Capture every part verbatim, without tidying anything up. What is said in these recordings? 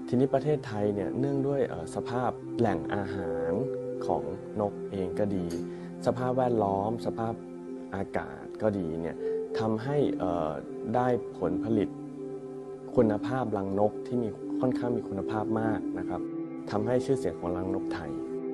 ทีนี้ประเทศไทยเนี่ยเนื่องด้วยสภาพแหล่งอาหารของนกเองก็ดีสภาพแวดล้อมสภาพอากาศก็ดีเนี่ยทำให้ได้ผลผลิตคุณภาพรังนกที่มีค่อนข้างมีคุณภาพมากนะครับทำให้ชื่อเสียงของรังนกไทย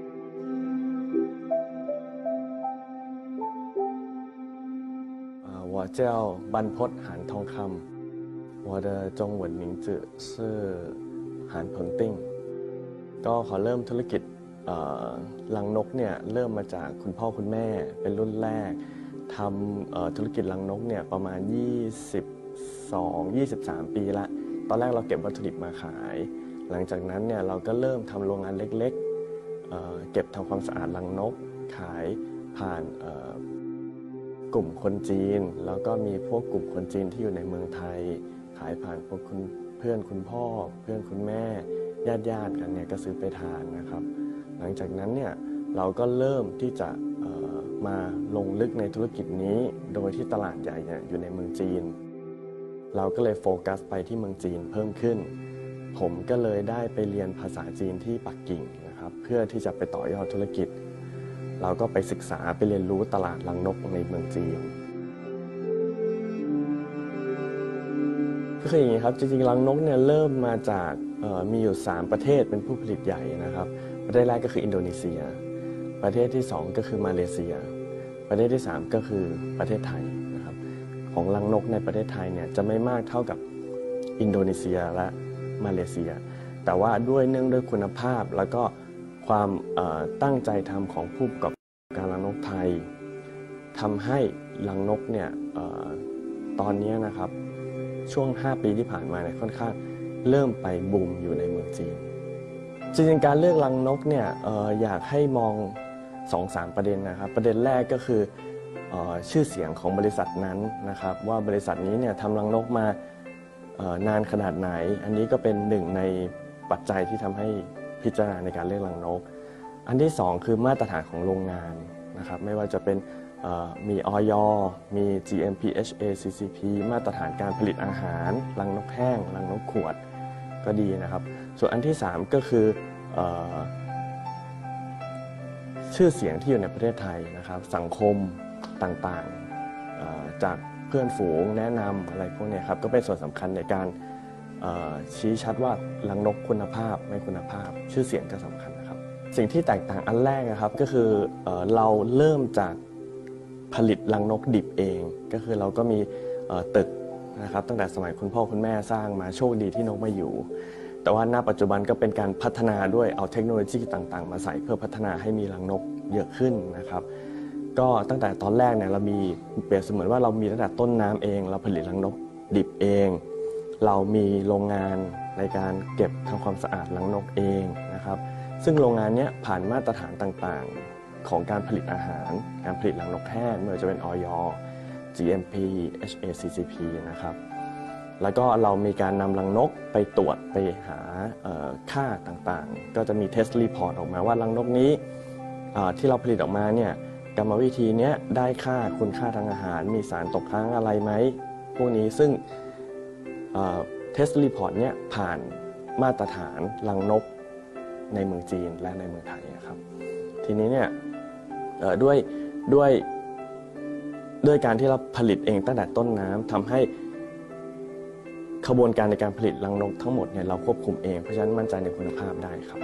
我叫班พจน์หานทองคำ我的中文名字是หานเพิงติ้งก็ขอเริ่มธุรกิจรังนกเนี่ยเริ่มมาจากคุณพ่อคุณแม่เป็นรุ่นแรกทำธุรกิจรังนกเนี่ยประมาณยี่สิบสอง ยี่สิบสามปีละตอนแรกเราเก็บวัตถุดิบมาขายหลังจากนั้นเนี่ยเราก็เริ่มทำโรงงานเล็กๆ เอ่อ เก็บทำความสะอาดรังนกขายผ่านกลุ่มคนจีนแล้วก็มีพวกกลุ่มคนจีนที่อยู่ในเมืองไทยขายผ่านพวกคุณเพื่อนคุณพ่อเพื่อนคุณแม่ญาติญาติกันเนี่ยก็ซื้อไปทานนะครับหลังจากนั้นเนี่ยเราก็เริ่มที่จะมาลงลึกในธุรกิจนี้โดยที่ตลาดใหญ่อยู่ในเมืองจีนเราก็เลยโฟกัสไปที่เมืองจีนเพิ่มขึ้นผมก็เลยได้ไปเรียนภาษาจีนที่ปักกิ่งนะครับเพื่อที่จะไปต่อยอดธุรกิจเราก็ไปศึกษาไปเรียนรู้ตลาดรังนกในเมืองจีนก็คืออย่างนี้ครับจริงๆรังนกเนี่ยเริ่มมาจากมีอยู่สามประเทศเป็นผู้ผลิตใหญ่นะครับประเทศแรกก็คืออินโดนีเซียประเทศที่สองก็คือมาเลเซียประเทศที่สามก็คือประเทศไทยนะครับของรังนกในประเทศไทยเนี่ยจะไม่มากเท่ากับอินโดนีเซียและมาเลเซียแต่ว่าด้วยเนื่องด้วยคุณภาพแล้วก็ความตั้งใจทำของผู้ประกอบการรังนกไทยทำให้รังนกเนี่ยตอนนี้นะครับช่วงห้าปีที่ผ่านมาเนี่ยค่อนข้างเริ่มไปบูมอยู่ในเมืองจีนจริงๆการเลือกรังนกเนี่ย เอ่อ อยากให้มอง สองถึงสาม ประเด็นนะครับประเด็นแรกก็คือเอ่อชื่อเสียงของบริษัทนั้นนะครับว่าบริษัทนี้เนี่ยทำรังนกมาเอ่อนานขนาดไหนอันนี้ก็เป็นหนึ่งในปัจจัยที่ทำให้พิจารณาในการเลือกรังนกอันที่สองคือมาตรฐานของโรงงานนะครับไม่ว่าจะเป็นมี อย. มี จี เอ็ม พี เอช เอ ซี ซี พี มาตรฐานการผลิตอาหารรังนกแห้งรังนกขวดก็ดีนะครับส่วนอันที่สามก็คือชื่อเสียงที่อยู่ในประเทศไทยนะครับสังคมต่างๆจากเพื่อนฝูงแนะนำอะไรพวกนี้ครับก็เป็นส่วนสำคัญในการชี้ชัดว่ารังนกคุณภาพไม่คุณภาพชื่อเสียงก็สำคัญนะครับสิ่งที่แตกต่างอันแรกนะครับก็คือเราเริ่มจากผลิตรังนกดิบเองก็คือเราก็มีตึกนะครับตั้งแต่สมัยคุณพ่อคุณแม่สร้างมาโชคดีที่นกมาอยู่แต่ว่าณปัจจุบันก็เป็นการพัฒนาด้วยเอาเทคโนโลยีต่างๆมาใส่เพื่อพัฒนาให้มีรังนกเยอะขึ้นนะครับก็ตั้งแต่ตอนแรกเนี่ยเรามีเปรียบเสมือนว่าเรามีตั้งแต่ต้นน้ำเองเราผลิตรังนกดิบเองเรามีโรงงานในการเก็บทำความสะอาดรังนกเองนะครับซึ่งโรงงานนี้ผ่านมาตรฐานต่างๆของการผลิตอาหารการผลิตรังนกแห้งไม่ว่าจะเป็น อย. จี เอ็ม พี เอช เอ ซี ซี พี นะครับแล้วก็เรามีการนำรังนกไปตรวจไปหาค่าต่างๆก็จะมี test report ออกมาว่ารังนกนี้ที่เราผลิตออกมาเนี่ยกรรมวิธีนี้ได้ค่าคุณค่าทางอาหารมีสารตกค้างอะไรไหมพวกนี้ซึ่งtest report เนี่ยผ่านมาตรฐานรังนกในเมืองจีนและในเมืองไทยนะครับทีนี้เนี่ยด้วยด้วยด้วยการที่เราผลิตเองตั้งแต่ต้นน้ำทำให้ขบวนการในการผลิตรังนกทั้งหมดเนี่ยเราควบคุมเองเพราะฉะนั้นมั่นใจในคุณภาพได้ครับ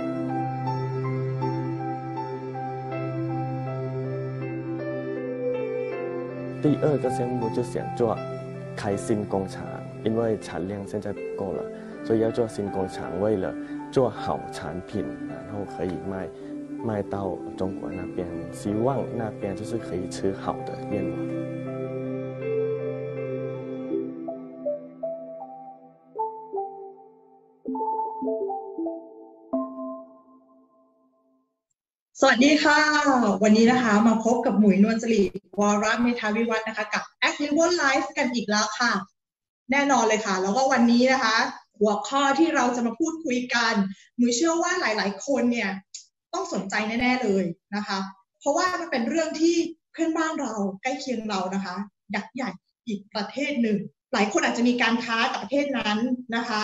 第二个项目就想做开新工厂因为产量现在不够了所以要做新工厂为了做好产品然后可以卖卖到中国那边希望那边就是可以吃好的燕窝สวัสดีค่ะวันนี้นะคะมาพบกับหมุยนวลจรีวรเมธาวิวัฒน์นะคะกับ Agriwol Life กันอีกแล้วค่ะแน่นอนเลยค่ะแล้วก็วันนี้นะคะหัวข้อที่เราจะมาพูดคุยกันหมุยเชื่อว่าหลายๆคนเนี่ยต้องสนใจแน่ๆเลยนะคะเพราะว่ามันเป็นเรื่องที่เพื่อนบ้านเราใกล้เคียงเรานะคะยักษ์ใหญ่อีกประเทศหนึ่งหลายคนอาจจะมีการค้ากับประเทศนั้นนะคะ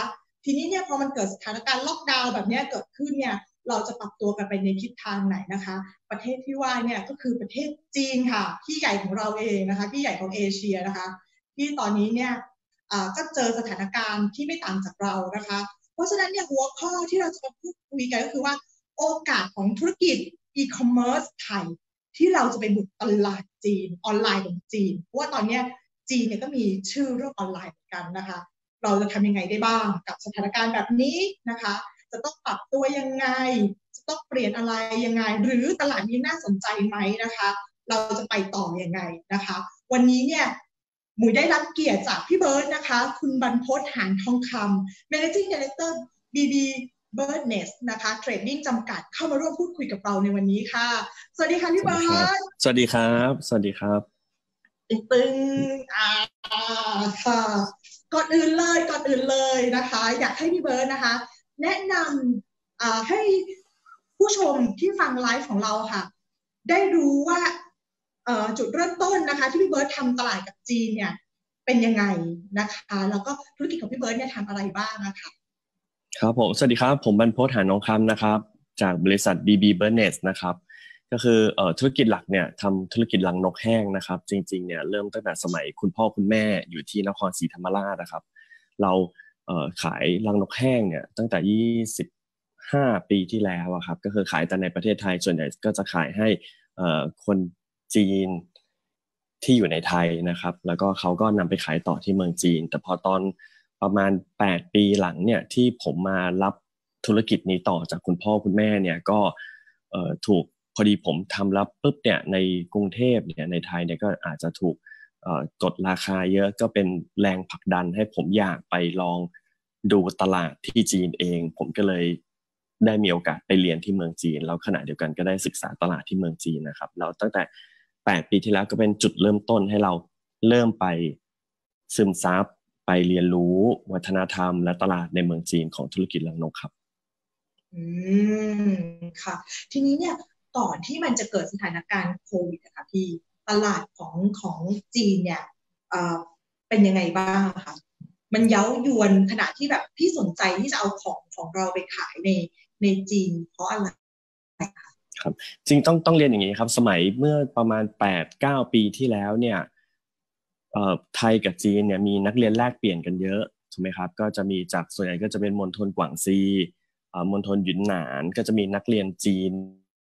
ทีนี้เนี่ยพอมันเกิดสถานการณ์ล็อกดาวน์แบบนี้เกิดขึ้นเนี่ยเราจะปรับตัวกันไปในทิศทางไหนนะคะประเทศที่ว่าเนี่ยก็คือประเทศจีนค่ะพี่ใหญ่ของเราเองนะคะพี่ใหญ่ของเอเชียนะคะที่ตอนนี้เนี่ยก็เจอสถานการณ์ที่ไม่ต่างจากเรานะคะเพราะฉะนั้นเนี่ยหัวข้อที่เราจะมาพูดคุยกันก็คือว่าโอกาสของธุรกิจอีคอมเมิร์ซไทยที่เราจะไปบุกตลาดจีนออนไลน์ของจีนเพราะว่าตอนนี้จีนเนี่ยก็มีชื่อเรื่องออนไลน์เหมือนกันนะคะเราจะทำยังไงได้บ้างกับสถานการณ์แบบนี้นะคะจะต้องปรับตัวยังไงจะต้องเปลี่ยนอะไรยังไงหรือตลาดนี้น่าสนใจไหมนะคะเราจะไปต่อยังไงนะคะวันนี้เนี่ยหมุยได้รับเกียรติจากพี่เบิร์ดนะคะคุณบรรพต หานทองคำ Managing Director บี บี Birdnest นะคะเทรดดิ้งจำกัดเข้ามาร่วมพูดคุยกับเราในวันนี้ค่ะสวัสดีค่ะพี่เบิร์ดสวัสดีครับสวัสดีครับตึงอ่าค่ะก่อนอื่นเลยก่อนอื่นเลยนะคะอยากให้พี่เบิร์ดนะคะแนะนำให้ผู้ชมที่ฟังไลฟ์ของเราค่ะได้รู้ว่าจุดเริ่มต้นนะคะที่พี่เบิร์ดทำตลาดกับจีนเนี่ยเป็นยังไงนะคะแล้วก็ธุรกิจของพี่เบิร์ดเนี่ยทำอะไรบ้างนะคะครับผมสวัสดีครับผมบรรพต หานทองคำนะครับจากบริษัท บี บี Birdnest นะครับก็คือเอ่อธุรกิจหลักเนี่ยทำธุรกิจรังนกแห้งนะครับจริงๆเนี่ยเริ่มตั้งแต่สมัยคุณพ่อคุณแม่อยู่ที่นครศรีธรรมราชนะครับเราเอ่อขายรังนกแห้งเนี่ยตั้งแต่ยี่สิบห้าปีที่แล้วอะครับก็คือขายแต่ในประเทศไทยส่วนใหญ่ก็จะขายให้เอ่อคนจีนที่อยู่ในไทยนะครับแล้วก็เขาก็นำไปขายต่อที่เมืองจีนแต่พอตอนประมาณแปดปีหลังเนี่ยที่ผมมารับธุรกิจนี้ต่อจากคุณพ่อคุณแม่เนี่ยก็เอ่อถูกพอดีผมทำรับปุ๊บเนี่ยในกรุงเทพเนี่ยในไทยเนี่ยก็อาจจะถูกกดราคาเยอะก็เป็นแรงผลักดันให้ผมอยากไปลองดูตลาดที่จีนเองผมก็เลยได้มีโอกาสไปเรียนที่เมืองจีนแล้วขณะเดียวกันก็ได้ศึกษาตลาดที่เมืองจีนนะครับแล้วตั้งแต่แปดปีที่แล้วก็เป็นจุดเริ่มต้นให้เราเริ่มไปซึมซับไปเรียนรู้วัฒนธรรมและตลาดในเมืองจีนของธุรกิจรังนกครับอืมค่ะทีนี้เนี่ยก่อนที่มันจะเกิดสถานการณ์โควิดนะคะพี่ตลาดของของจีนเนี่ยเอ่อเป็นยังไงบ้างคะมันเย้ายวนขณะที่แบบพี่สนใจที่จะเอาของของเราไปขายในในจีนเพราะอะไรครับจริงต้องต้องเรียนอย่างนี้ครับสมัยเมื่อประมาณ แปดเก้า ปีที่แล้วเนี่ยเอ่อไทยกับจีนเนี่ยมีนักเรียนแลกเปลี่ยนกันเยอะถูกไหมครับก็จะมีจากส่วนใหญ่ก็จะเป็นมณฑลกวางซีเอ่อมณฑลหยุนหนานก็จะมีนักเรียนจีน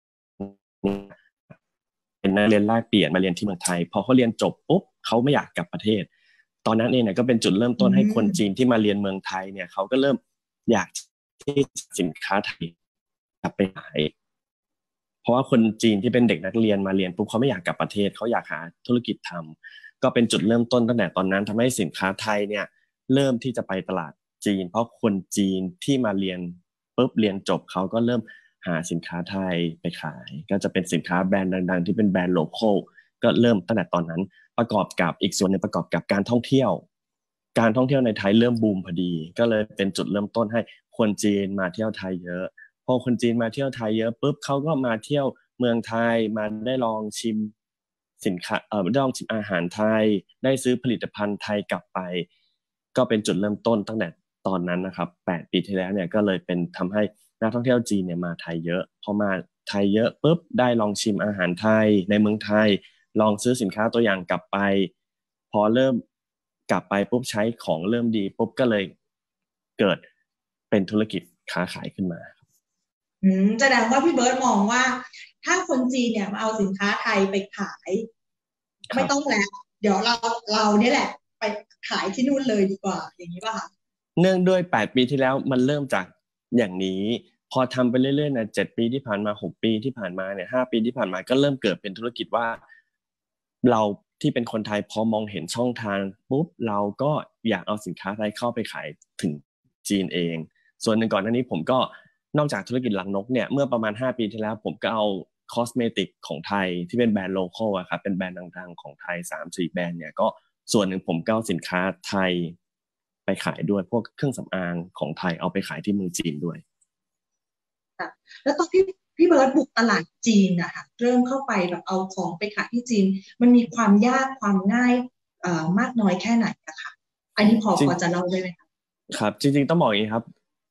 เป็นนักเรียนแลกเปลี่ยนมาเรียนที่เมืองไทยพอเขาเรียนจบปุ๊บเขาไม่อยากกลับประเทศตอนนั้นเองเนี่ยก็เป็นจุดเริ่มต้นให้คนจีนที่มาเรียนเมืองไทยเนี่ยเขาก็เริ่มอยากที่สินค้าไทยกลับไปขายเพราะว่าคนจีนที่เป็นเด็กนักเรียนมาเรียนปุ๊บเขาไม่อยากกลับประเทศเขาอยากหาธุรกิจทำก็เป็นจุดเริ่มต้นตั้งแต่ตอนนั้นทำให้สินค้าไทยเนี่ยเริ่มที่จะไปตลาดจีนเพราะคนจีนที่มาเรียนปุ๊บเรียนจบเขาก็เริ่มหาสินค้าไทยไปขายก็จะเป็นสินค้าแบรนด์ดังๆที่เป็นแบรนด์โลคอลก็เริ่มตั้งแต่ตอนนั้นประกอบกับอีกส่วนนึงประกอบกับการท่องเที่ยวการท่องเที่ยวในไทยเริ่มบูมพอดีก็เลยเป็นจุดเริ่มต้นให้คนจีนมาเที่ยวไทยเยอะพอคนจีนมาเที่ยวไทยเยอะปุ๊บเขาก็มาเที่ยวเมืองไทยมาได้ลองชิมสินค้าเอ่อได้ลองชิมอาหารไทยได้ซื้อผลิตภัณฑ์ไทยกลับไปก็เป็นจุดเริ่มต้นตั้งแต่ตอนนั้นนะครับแปดปีที่แล้วเนี่ยก็เลยเป็นทำให้นักท่องเที่ยวจีนเนี่ยมาไทยเยอะพอมาไทยเยอะปุ๊บได้ลองชิมอาหารไทยในเมืองไทยลองซื้อสินค้าตัวอย่างกลับไปพอเริ่มกลับไปปุ๊บใช้ของเริ่มดีปุ๊บก็เลยเกิดเป็นธุรกิจค้าขายขึ้นมาอืมแสดงว่าพี่เบิร์ดมองว่าถ้าคนจีนเนี่ยมาเอาสินค้าไทยไปขายไม่ต้องแล้วเดี๋ยวเราเราเนี่ยแหละไปขายที่นู่นเลยดีกว่าอย่างนี้ป่ะคะเนื่องด้วยแปดปีที่แล้วมันเริ่มจากอย่างนี้พอทำไปเรื่อยๆนะเจ็ดปีที่ผ่านมาหกปีที่ผ่านมาเนี่ยห้าปีที่ผ่านมาก็เริ่มเกิดเป็นธุรกิจว่าเราที่เป็นคนไทยพอมองเห็นช่องทางปุ๊บเราก็อยากเอาสินค้าไทยเข้าไปขายถึงจีนเองส่วนหนึ่งก่อนหน้านี้ผมก็นอกจากธุรกิจรังนกเนี่ยเมื่อประมาณห้าปีที่แล้วผมก็เอาคอสเมติกของไทยที่เป็นแบรนด์โลคอลอะครับเป็นแบรนด์ดังๆของไทย สามสี่ แบรนด์เนี่ยก็ส่วนหนึ่งผมก็เอาสินค้าไทยไปขายด้วยพวกเครื่องสำอางของไทยเอาไปขายที่เมืองจีนด้วยค่ะแล้วตอนที่พี่เบิร์ดบุกตลาดจีนอะค่ะเริ่มเข้าไปแบบเอาของไปขายที่จีนมันมีความยากความง่ายเอ่อมากน้อยแค่ไหนอะค่ะอันนี้พอพอจะเล่าได้ไหมคะครับจริงๆต้องบอกอย่างนี้ครับ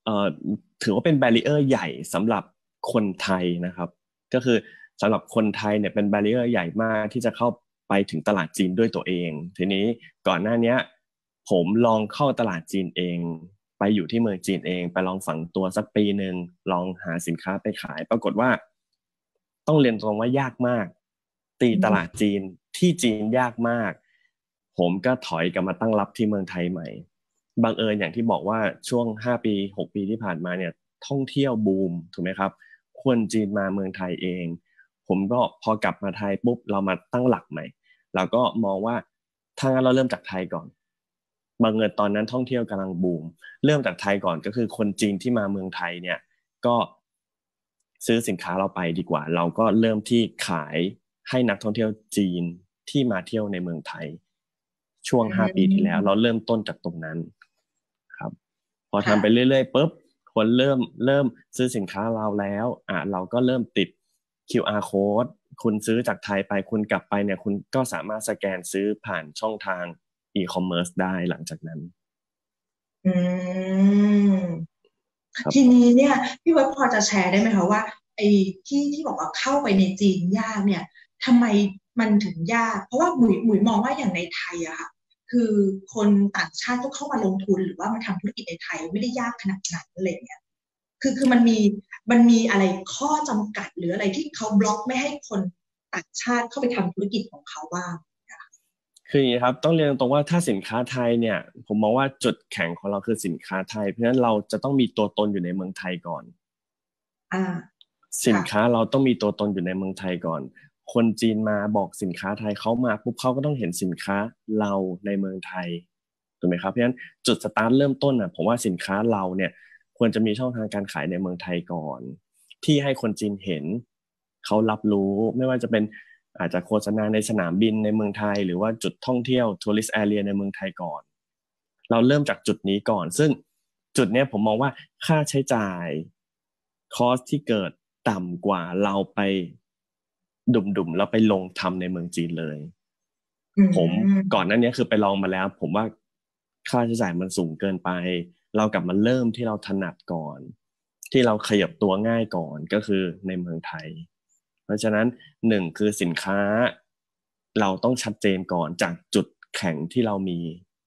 เอ่อถือว่าเป็นแบรีเออร์ใหญ่สำหรับคนไทยนะครับก็คือสำหรับคนไทยเนี่ยเป็นแบรีเออร์ใหญ่มากที่จะเข้าไปถึงตลาดจีนด้วยตัวเองทีนี้ก่อนหน้านี้ผมลองเข้าตลาดจีนเองไปอยู่ที่เมืองจีนเองไปลองฝังตัวสักปีหนึ่งลองหาสินค้าไปขายปรากฏว่าต้องเรียนตรงว่ายากมากตีตลาดจีนที่จีนยากมากผมก็ถอยกลับมาตั้งรับที่เมืองไทยใหม่บังเอิญอย่างที่บอกว่าช่วงห้าปีหกปีที่ผ่านมาเนี่ยท่องเที่ยวบูมถูกไหมครับคนจีนมาเมืองไทยเองผมก็พอกลับมาไทยปุ๊บเรามาตั้งหลักใหม่เราก็มองว่าถ้างั้นเราเริ่มจากไทยก่อนบังเอิญตอนนั้นท่องเที่ยวกำลังบูมเริ่มจากไทยก่อนก็คือคนจีนที่มาเมืองไทยเนี่ยก็ซื้อสินค้าเราไปดีกว่าเราก็เริ่มที่ขายให้นักท่องเที่ยวจีนที่มาเที่ยวในเมืองไทยช่วงห้าปีที่แล้วเราเริ่มต้นจากตรงนั้นครับพอทำไปเรื่อยๆปุ๊บคนเริ่มเริ่มซื้อสินค้าเราแล้วอ่ะเราก็เริ่มติด คิว อาร์ code คุณซื้อจากไทยไปคุณกลับไปเนี่ยคุณก็สามารถสแกนซื้อผ่านช่องทางอีคอมเมิร์ซได้หลังจากนั้นอืมทีนี้เนี่ยพี่วัดพอจะแชร์ได้ไหมคะว่าไอ้ที่ที่บอกว่าเข้าไปในจีนยากเนี่ยทำไมมันถึงยากเพราะว่าหมุยหมุยมองว่าอย่างในไทยอะค่ะคือคนต่างชาติก็เข้ามาลงทุนหรือว่ามาทำธุรกิจในไทยไม่ได้ยากขนาดนั้นอะไรเงี้ยคือคือมันมีมันมีอะไรข้อจำกัดหรืออะไรที่เขาบล็อกไม่ให้คนต่างชาติเข้าไปทำธุรกิจของเขาบ้างคืออย่างนี้ครับต้องเรียนตรงว่าถ้าสินค้าไทยเนี่ยผมมองว่าจุดแข็งของเราคือสินค้าไทยเพราะฉะนั้นเราจะต้องมีตัวตนอยู่ในเมืองไทยก่อนอ่าสินค้าเราต้องมีตัวตนอยู่ในเมืองไทยก่อนคนจีนมาบอกสินค้าไทยเขามาปุ๊บเขาก็ต้องเห็นสินค้าเราในเมืองไทยถูกไหมครับเพราะฉะนั้นจุดสตาร์ทเริ่มต้นอ่ะผมว่าสินค้าเราเนี่ยควรจะมีช่องทางการขายในเมืองไทยก่อนที่ให้คนจีนเห็นเขารับรู้ไม่ว่าจะเป็นอาจจะโฆษณาในสนามบินในเมืองไทยหรือว่าจุดท่องเที่ยวทัวริสต์แอเรียในเมืองไทยก่อนเราเริ่มจากจุดนี้ก่อนซึ่งจุดนี้ผมมองว่าค่าใช้จ่ายคอสที่เกิดต่ำกว่าเราไปดุ่มๆแล้วไปลงทำในเมืองจีนเลยผมก่อนหน้านี้คือไปลองมาแล้วผมว่าค่าใช้จ่ายมันสูงเกินไปเรากลับมาเริ่มที่เราถนัดก่อนที่เราขยับตัวง่ายก่อนก็คือในเมืองไทยเพราะฉะนั้นหนึ่งคือสินค้าเราต้องชัดเจนก่อนจากจุดแข็งที่เรามี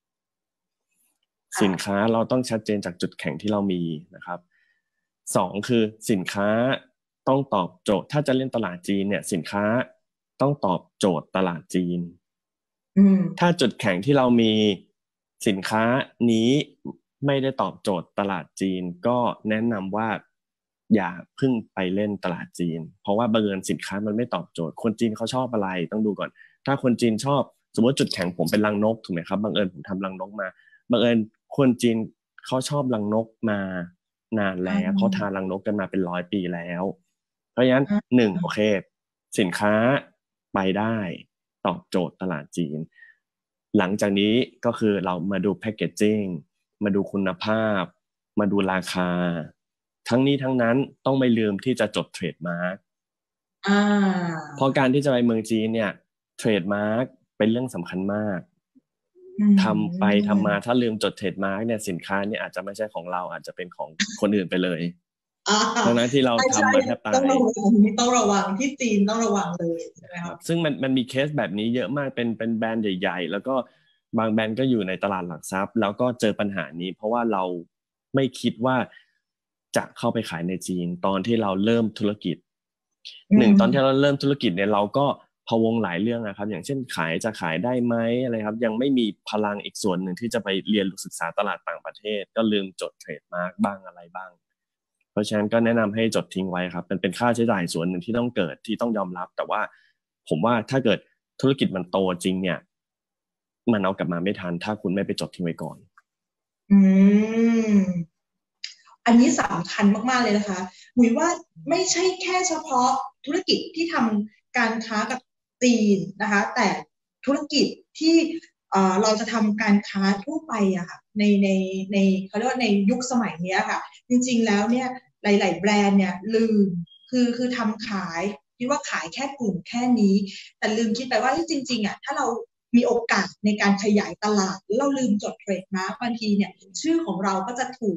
สินค้าเราต้องชัดเจนจากจุดแข็งที่เรามีนะครับสองคือสินค้าต้องตอบโจทย์ถ้าจะเล่นตลาดจีนเนี่ยสินค้าต้องตอบโจทย์ตลาดจีนถ้าจุดแข็งที่เรามีสินค้านี้ไม่ได้ตอบโจทย์ตลาดจีนก็แนะนำว่าอย่าเพิ่งไปเล่นตลาดจีนเพราะว่าบังเอิญสินค้ามันไม่ตอบโจทย์คนจีนเขาชอบอะไรต้องดูก่อนถ้าคนจีนชอบสมมติจุดแข็งผมเป็นรังนกถูกไหมครับบังเอิญผมทำรังนกมาบังเอิญคนจีนเขาชอบรังนกมานานแล้วเขาทานรังนกกันมาเป็นร้อยปีแล้วเพราะฉะนั้นหนึ่งโอเคสินค้าไปได้ตอบโจทย์ตลาดจีนหลังจากนี้ก็คือเรามาดูแพคเกจจิ้งมาดูคุณภาพมาดูราคาทั้งนี้ทั้งนั้นต้องไม่ลืมที่จะจดเทรดมาร์กเพราะการที่จะไปเมืองจีนเนี่ยเทรดมาร์กเป็นเรื่องสำคัญมากทำไปทำมาถ้าลืมจดเทรดมาร์กเนี่ยสินค้าเนี่ยอาจจะไม่ใช่ของเราอาจจะเป็นของคนอื่นไปเลยดังนั้นที่เราทำมาแทบตายต้องระวังต้องระวังที่จีนต้องระวังเลยใช่ไหมครับซึ่งมันมันมีเคสแบบนี้เยอะมากเป็นเป็นแบรนด์ใหญ่ๆแล้วก็บางแบรนด์ก็อยู่ในตลาดหลักทรัพย์แล้วก็เจอปัญหานี้เพราะว่าเราไม่คิดว่าจะเข้าไปขายในจีนตอนที่เราเริ่มธุรกิจหนึ่งตอนที่เราเริ่มธุรกิจเนี่ยเราก็พะวงหลายเรื่องนะครับอย่างเช่นขายจะขายได้ไหมอะไรครับยังไม่มีพลังอีกส่วนหนึ่งที่จะไปเรียนรู้ศึกษาตลาดต่างประเทศก็ลืมจดเทรดมาร์กบ้างอะไรบ้างเพราะฉะนั้นก็แนะนำให้จดทิ้งไว้ครับมันเป็นค่าใช้จ่ายส่วนหนึ่งที่ต้องเกิดที่ต้องยอมรับแต่ว่าผมว่าถ้าเกิดธุรกิจมันโตจริงเนี่ยมันเอากลับมาไม่ทันถ้าคุณไม่ไปจดทิ้งไว้ก่อนอืมอันนี้สำคัญมากๆเลยนะคะหุยว่าไม่ใช่แค่เฉพาะธุรกิจที่ทำการค้ากับจีนนะคะแต่ธุรกิจที่เราจะทำการค้าทั่วไปอะค่ะในในในเขาเรียกว่าในยุคสมัยนี้ค่ะจริงๆแล้วเนี่ยหลายๆแบรนด์เนี่ยลืมคือคือทำขายคิดว่าขายแค่กลุ่มแค่นี้แต่ลืมคิดไปว่าจริงๆอะถ้าเรามีโอกาสในการขยายตลาดแล้วเราลืมจดเทรดมาร์กบางทีเนี่ยชื่อของเราก็จะถูกค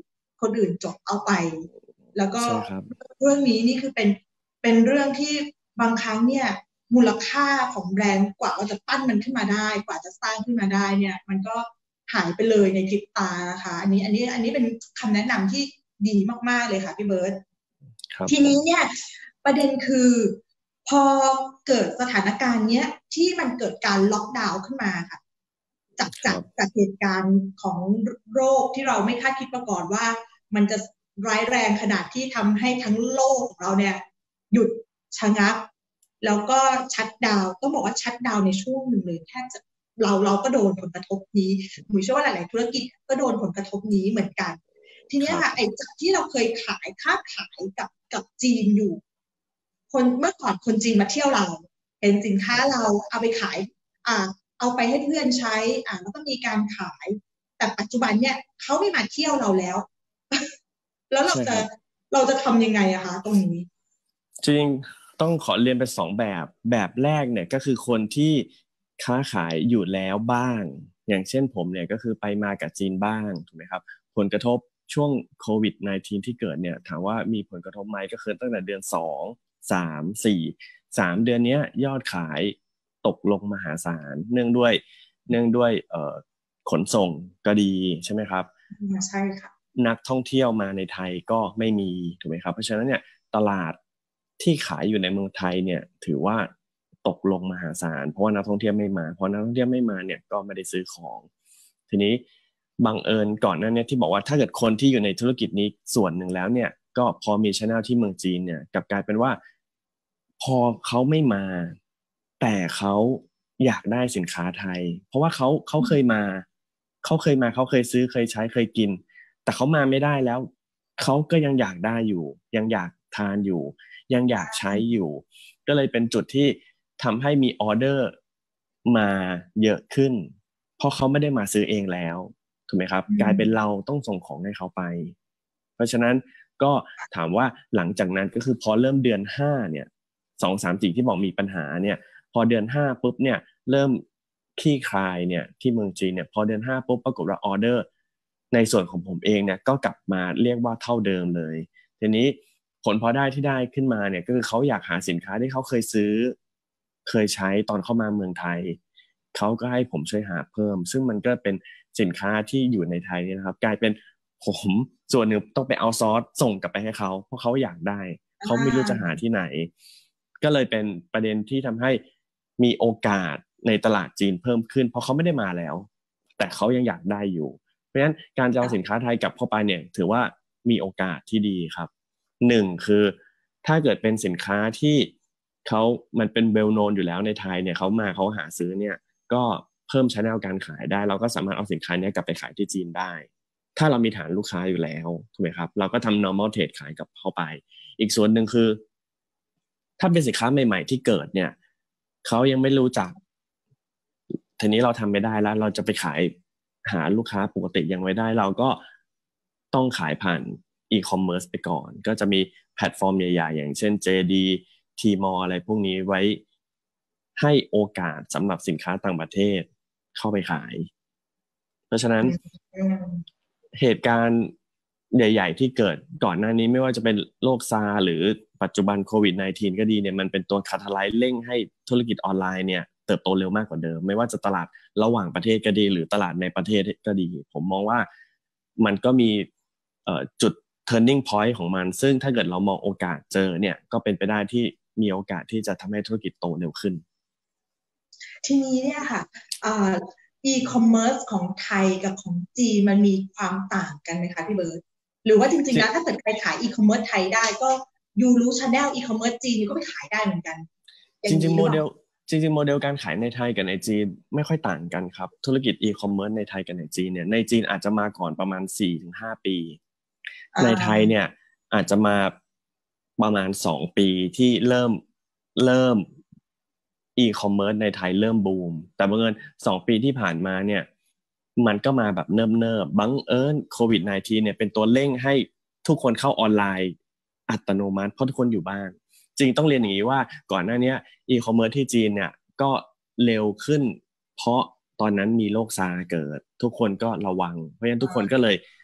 คนอื่นจดเอาไปแล้วก็ใช่ครับเรื่องนี้นี่คือเป็นเป็นเรื่องที่บางครั้งเนี่ยมูลค่าของแบรนด์กว่าเราจะปั้นมันขึ้นมาได้กว่าจะสร้างขึ้นมาได้เนี่ยมันก็หายไปเลยในพริบตานะคะอันนี้อันนี้อันนี้เป็นคำแนะนำที่ดีมากๆเลยค่ะพี่เบิร์ตครับทีผมนี้เนี่ยประเด็นคือพอเกิดสถานการณ์เนี้ยที่มันเกิดการล็อกดาวน์ขึ้นมาค่ะจากจากครับจากเหตุการณ์ของโรคที่เราไม่คาดคิดมาก่อนว่ามันจะร้ายแรงขนาดที่ทำให้ทั้งโลกของเราเนี่ยหยุดชะงักแล้วก็ชัตดาวน์ต้องบอกว่าชัตดาวน์ในช่วงหนึ่งเลยแทบจะเราเราก็โดนผลกระทบนี้หนูเชื่อว่าหลายๆธุรกิจก็โดนผลกระทบนี้เหมือนกันทีคนี้รับค่ะไอ้จากที่เราเคยขายค้าขายกับกับจีนอยู่คนเมื่อก่อนคนจีนมาเที่ยวเราเห็นสินค้าเราเอาไปขายอ่าเอาไปให้เพื่อนใช้อ่าแล้วก็มีการขายแต่ปัจจุบันเนี่ยเขาไม่มาเที่ยวเราแล้วแล้วเราจะใช่ครับเราจะทำยังไงอะคะตรงนี้จริงต้องขอเรียนเป็นสองแบบแบบแรกเนี่ยก็คือคนที่ค้าขายอยู่แล้วบ้างอย่างเช่นผมเนี่ยก็คือไปมากับจีนบ้างถูกไหมครับผลกระทบช่วงโควิด สิบเก้า ที่เกิดเนี่ยถามว่ามีผลกระทบไหมก็คือตั้งแต่เดือนสองสามสี่สามเดือนเนี้ยยอดขายตกลงมหาศาลเนื่องด้วยเนื่องด้วยเอ่อขนส่งก็ดีใช่ไหมครับใช่ค่ะนักท่องเที่ยวมาในไทยก็ไม่มีถูกไหมครับเพราะฉะนั้นเนี่ยตลาดที่ขายอยู่ในเมืองไทยเนี่ยถือว่าตกลงมหาศาลเพราะว่านักท่องเที่ยวไม่มาพอนักท่องเที่ยวไม่มาเนี่ยก็ไม่ได้ซื้อของทีนี้บังเอิญก่อนหน้านี้ที่บอกว่าถ้าเกิดคนที่อยู่ในธุรกิจนี้ส่วนหนึ่งแล้วเนี่ยก็พอมีช anel ที่เมืองจีนเนี่ยกลับกลายเป็นว่าพอเขาไม่มาแต่เขาอยากได้สินค้าไทยเพราะว่าเขาเขาเคยมาเขาเคยมาเขาเคยซื้อเคยใช้เคยกิน แต่เขามาไม่ได้แล้วเขาก็ยังอยากได้อยู่ยังอยากทานอยู่ยังอยากใช้อยู่ก็เลยเป็นจุดที่ทำให้มีออเดอร์มาเยอะขึ้นเพราะเขาไม่ได้มาซื้อเองแล้วถูกไหมครับอืมกลายเป็นเราต้องส่งของให้เขาไปเพราะฉะนั้นก็ถามว่าหลังจากนั้นก็คือพอเริ่มเดือนห้าเนี่ยสองสามสี่ที่บอกมีปัญหาเนี่ยพอเดือนห้าปุ๊บเนี่ยเริ่มคลี่คลายเนี่ยที่เมืองจีนเนี่ยพอเดือนห้าปุ๊บปรากฏว่าออเดอร์ ในส่วนของผมเองเนี่ยก็กลับมาเรียกว่าเท่าเดิมเลยทีนี้ผลพอได้ที่ได้ขึ้นมาเนี่ยก็คือเขาอยากหาสินค้าที่เขาเคยซื้อเคยใช้ตอนเข้ามาเมืองไทยเขาก็ให้ผมช่วยหาเพิ่มซึ่งมันก็เป็นสินค้าที่อยู่ในไทยนี่นะครับกลายเป็นผมส่วนหนึ่งต้องไปเอาซอร์สส่งกลับไปให้เขาเพราะเขาอยากได้เขาอ่ไม่รู้จะหาาที่ไหนก็เลยเป็นประเด็นที่ทำให้มีโอกาสในตลาดจีนเพิ่มขึ้นเพราะเขาไม่ได้มาแล้วแต่เขายังอยากได้อยู่ เพราะฉะนั้นการจะเอาสินค้าไทยกลับเข้าไปเนี่ยถือว่ามีโอกาสที่ดีครับหนึ่งคือถ้าเกิดเป็นสินค้าที่เขามันเป็นเวลโนนอยู่แล้วในไทยเนี่ยเขามาเขาหาซื้อเนี่ยก็เพิ่มช anel การขายได้เราก็สามารถเอาสินค้านี้กลับไปขายที่จีนได้ถ้าเรามีฐานลูกค้าอยู่แล้วถูกไหมครับเราก็ทำ normal trade ขายกับเข้าไปอีกส่วนหนึ่งคือถ้าเป็นสินค้าใหม่ๆที่เกิดเนี่ยเขายังไม่รู้จักทีนี้เราทำไม่ได้แล้วเราจะไปขาย หาลูกค้าปกติยังไม่ได้เราก็ต้องขายผ่านอีคอมเมิร์ซไปก่อนก็จะมีแพลตฟอร์มใหญ่ๆอย่างเช่น เจ ดี Tmall อะไรพวกนี้ไว้ให้โอกาสสำหรับสินค้าต่างประเทศเข้าไปขายเพราะฉะนั้นอืมเหตุการณ์ใหญ่ๆที่เกิดก่อนหน้านี้ไม่ว่าจะเป็นโรคซาร์หรือปัจจุบันโควิด สิบเก้า ก็ดีเนี่ยมันเป็นตัวคาทาไลซ์เร่งให้ธุรกิจออนไลน์เนี่ยเติบโตเร็วมากกว่าเดิมไม่ว่าจะตลาดระหว่างประเทศก็ดีหรือตลาดในประเทศก็ดีผมมองว่ามันก็มีจุด turning point ของมันซึ่งถ้าเกิดเรามองโอกาสเจอเนี่ยก็เป็นไปได้ที่มีโอกาสที่จะทำให้ธุรกิจโตเร็วขึ้นทีนี้เนี่ยค่ะอีคอมเมิร์ซของไทยกับของจีนมันมีความต่างกันไหมคะพี่เบิร์ตหรือว่าจริงๆแล้วถ้าเกิดใครขายอีคอมเมิร์ซไทยได้ก็ยูรู้ชาแนลอีคอมเมิร์ซจีนยูก็ไปขายได้เหมือนกันอจย่างนี้หรือเปล่าริงๆโมเดลจริงๆโมเดลการขายในไทยกับในจีนไม่ค่อยต่างกันครับธุรกิจอีคอมเมิร์ซในไทยกับในจีนเนี่ยในจีนอาจจะมาก่อนประมาณ สี่ถึงห้า ปีอ่ในไทยาเนี่ยอาจจะมาประมาณสองปีที่เริ่มเริ่มอีคอมเมิร์ซในไทยเริ่มบูมแต่บังเอิญสองปีที่ผ่านมาเนี่ยมันก็มาแบบเนิบๆบังเอิญโควิด สิบเก้า เนี่ยเป็นตัวเร่งให้ทุกคนเข้าออนไลน์อัตโนมัติเพราะทุกคนอยู่บ้าน จริงต้องเรียนอย่างนี้ว่าก่อนหน้านี้อีคอมเมิร์ซที่จีนเนี่ยก็เร็วขึ้นเพราะตอนนั้นมีโรคซาร์เกิดทุกคนก็ระวังเพราะฉะนั้นทุกคนก็เลย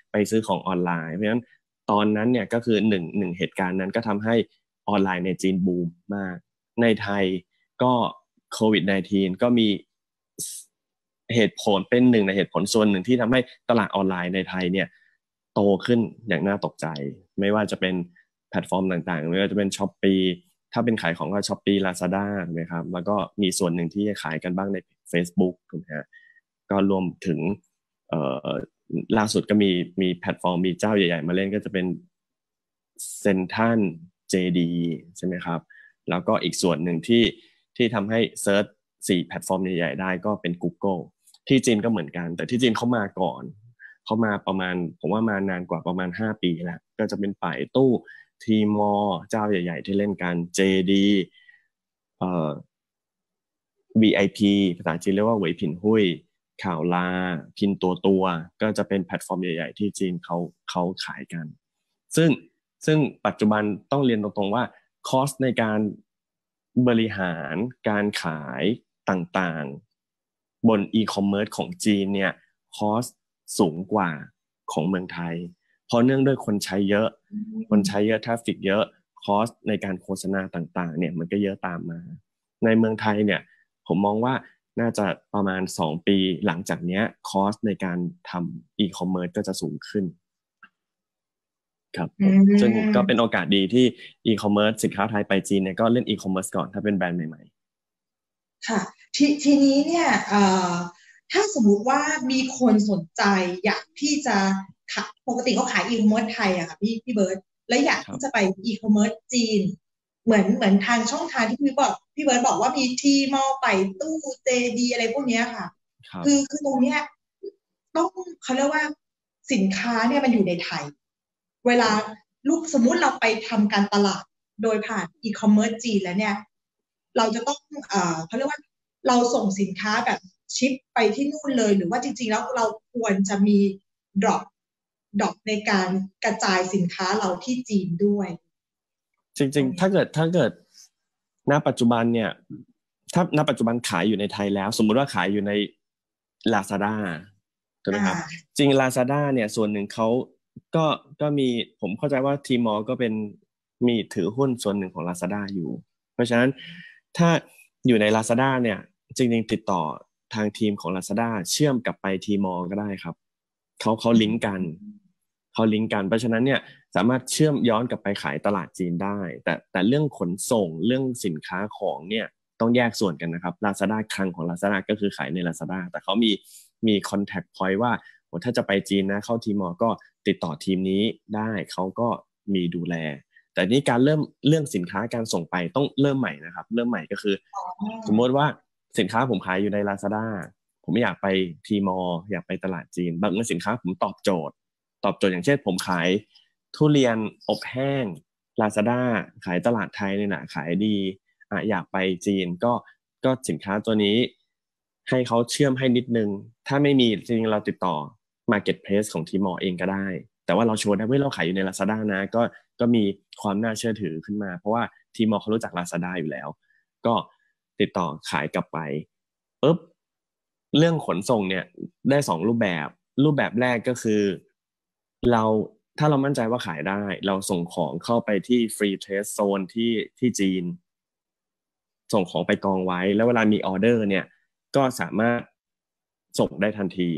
ไปซื้อของออนไลน์เพราะฉะนั้นตอนนั้นเนี่ยก็คือหนึ่งหนึ่งเหตุการณ์นั้นก็ทำให้ออนไลน์ในจีนบูมมากในไทยก็โควิด สิบเก้า ก็มีเหตุผลเป็นหนึ่งในเหตุผลส่วนหนึ่งที่ทำให้ตลาดออนไลน์ในไทยเนี่ยโตขึ้นอย่างน่าตกใจไม่ว่าจะเป็นแพลตฟอร์มต่างๆไม่ว่าจะเป็น Shopee ถ้าเป็นขายของก็ Shopee Lazada ถูกไหมครับแล้วก็มีส่วนหนึ่งที่ขายกันบ้างใน Facebook ถูกไหมฮะก็รวมถึงเอ่อล่าสุดก็มีมีแพลตฟอร์มมีเจ้าใหญ่ๆมาเล่นก็จะเป็นเซ็นทรัล เจ ดี ใช่ไหมครับแล้วก็อีกส่วนหนึ่งที่ที่ทำให้เซิร์ชสี่แพลตฟอร์มใหญ่ๆได้ก็เป็น Google ที่จีนก็เหมือนกันแต่ที่จีนเขามาก่อนเขามาประมาณผมว่ามานานกว่าประมาณห้าปีแล้วก็จะเป็นป่ายตู้ทีมอเจ้าใหญ่ๆที่เล่นกัน เจ ดี เอ่อ วี ไอ พี ภาษาจีนเรียกว่าเหวยผินหุ้ยข่าวลาพินตัวตัวก็จะเป็นแพลตฟอร์มใหญ่ๆที่จีนเขาเขาขายกันซึ่งซึ่งปัจจุบันต้องเรียนตรงๆว่าคอสในการบริหารการขายต่างๆบนอีคอมเมิร์ซของจีนเนี่ยคอสสูงกว่าของเมืองไทยเพราะเนื่องด้วยคนใช้เยอะคนใช้เยอะทราฟฟิกเยอะคอสในการโฆษณาต่างๆเนี่ยมันก็เยอะตามมาในเมืองไทยเนี่ยผมมองว่าน่าจะประมาณสองปีหลังจากนี้คอสในการทำอีคอมเมิร์ซก็จะสูงขึ้นครับซึ่งก็เป็นโอกาสดีที่อีคอมเมิร์ซสินค้าไทยไปจีนเนี่ยก็เล่นอีคอมเมิร์ซก่อนถ้าเป็นแบรนด์ใหม่ๆค่ะทีทีนี้เนี่ยเอ่อถ้าสมมุติว่ามีคนสนใจอยากที่จะขายปกติเขาขายอีคอมเมิร์ซไทยอะค่ะพี่พี่เบิร์ตแล้วอยากที่จะไปอีคอมเมิร์ซจีนเหมือนเหมือนทางช่องทางที่พี่บอกพี่เบิร์ตบอกว่ามีทีมอลไปตู้เจดีอะไรพวกนี้ค่ะคือคือตรงเนี้ยต้องเขาเรียกว่าสินค้าเนี่ยมันอยู่ในไทยเวลาลูกสมมุติเราไปทำการตลาดโดยผ่านอีคอมเมิร์ซจีนแล้วเนี่ยเราจะต้องเอ่อเขาเรียกว่าเราส่งสินค้าแบบชิปไปที่นู่นเลยหรือว่าจริงๆแล้วเราควรจะมีดรอปดรอปในการกระจายสินค้าเราที่จีนด้วยจริงๆถ้าเกิดถ้าเกิดณปัจจุบันเนี่ยถ้าณปัจจุบันขายอยู่ในไทยแล้วสมมุติว่าขายอยู่ใน Lazada ถูกไหมครับจริง Lazada เนี่ยส่วนหนึ่งเขาก็ก็มีผมเข้าใจว่าทีมอก็เป็นมีถือหุ้นส่วนหนึ่งของ Lazada อยู่เพราะฉะนั้นถ้าอยู่ใน Lazada เนี่ยจริงๆติดต่อทางทีมของ Lazada เชื่อมกลับไปทีมอก็ได้ครับเขาเขาลิงก์กันเขาลิงก์กันเพราะฉะนั้นเนี่ยสามารถเชื่อมย้อนกลับไปขายตลาดจีนได้แต่แต่เรื่องขนส่งเรื่องสินค้าของเนี่ยต้องแยกส่วนกันนะครับ Lazada คลังของ Lazada ก็คือขายใน Lazada แต่เขามีมี contact point ว่าถ้าจะไปจีนนะเข้าทีมอก็ติดต่อทีมนี้ได้เขาก็มีดูแลแต่นี่การเริ่มเรื่องสินค้าการส่งไปต้องเริ่มใหม่นะครับเริ่มใหม่ก็คือสมมติว่าสินค้าผมขายอยู่ใน Lazada ผมอยากไปทีมออยากไปตลาดจีนบางสินค้าผมตอบโจทย์ตอบโจทย์อย่างเช่นผมขายทุเรียนอบแห้ง Lazada ขายตลาดไทยเนี่ยนะขายดีอ่ะอยากไปจีนก็ก็สินค้าตัวนี้ให้เขาเชื่อมให้นิดนึงถ้าไม่มีจริงๆเราติดต่อ Marketplace ของทีมอเองก็ได้แต่ว่าเราโชว์ได้ว่าเราขายอยู่ใน Lazada นะก็ก็มีความน่าเชื่อถือขึ้นมาเพราะว่าทีมอเขารู้จัก Lazada อยู่แล้วก็ติดต่อขายกลับไปปุ๊บเรื่องขนส่งเนี่ยได้สองรูปแบบรูปแบบแรกก็คือเราถ้าเรามั่นใจว่าขายได้เราส่งของเข้าไปที่ Free Trade Zone ที่ที่จีนส่งของไปกองไว้แล้วเวลามีออเดอร์เนี่ยก็สามารถส่งได้ทันที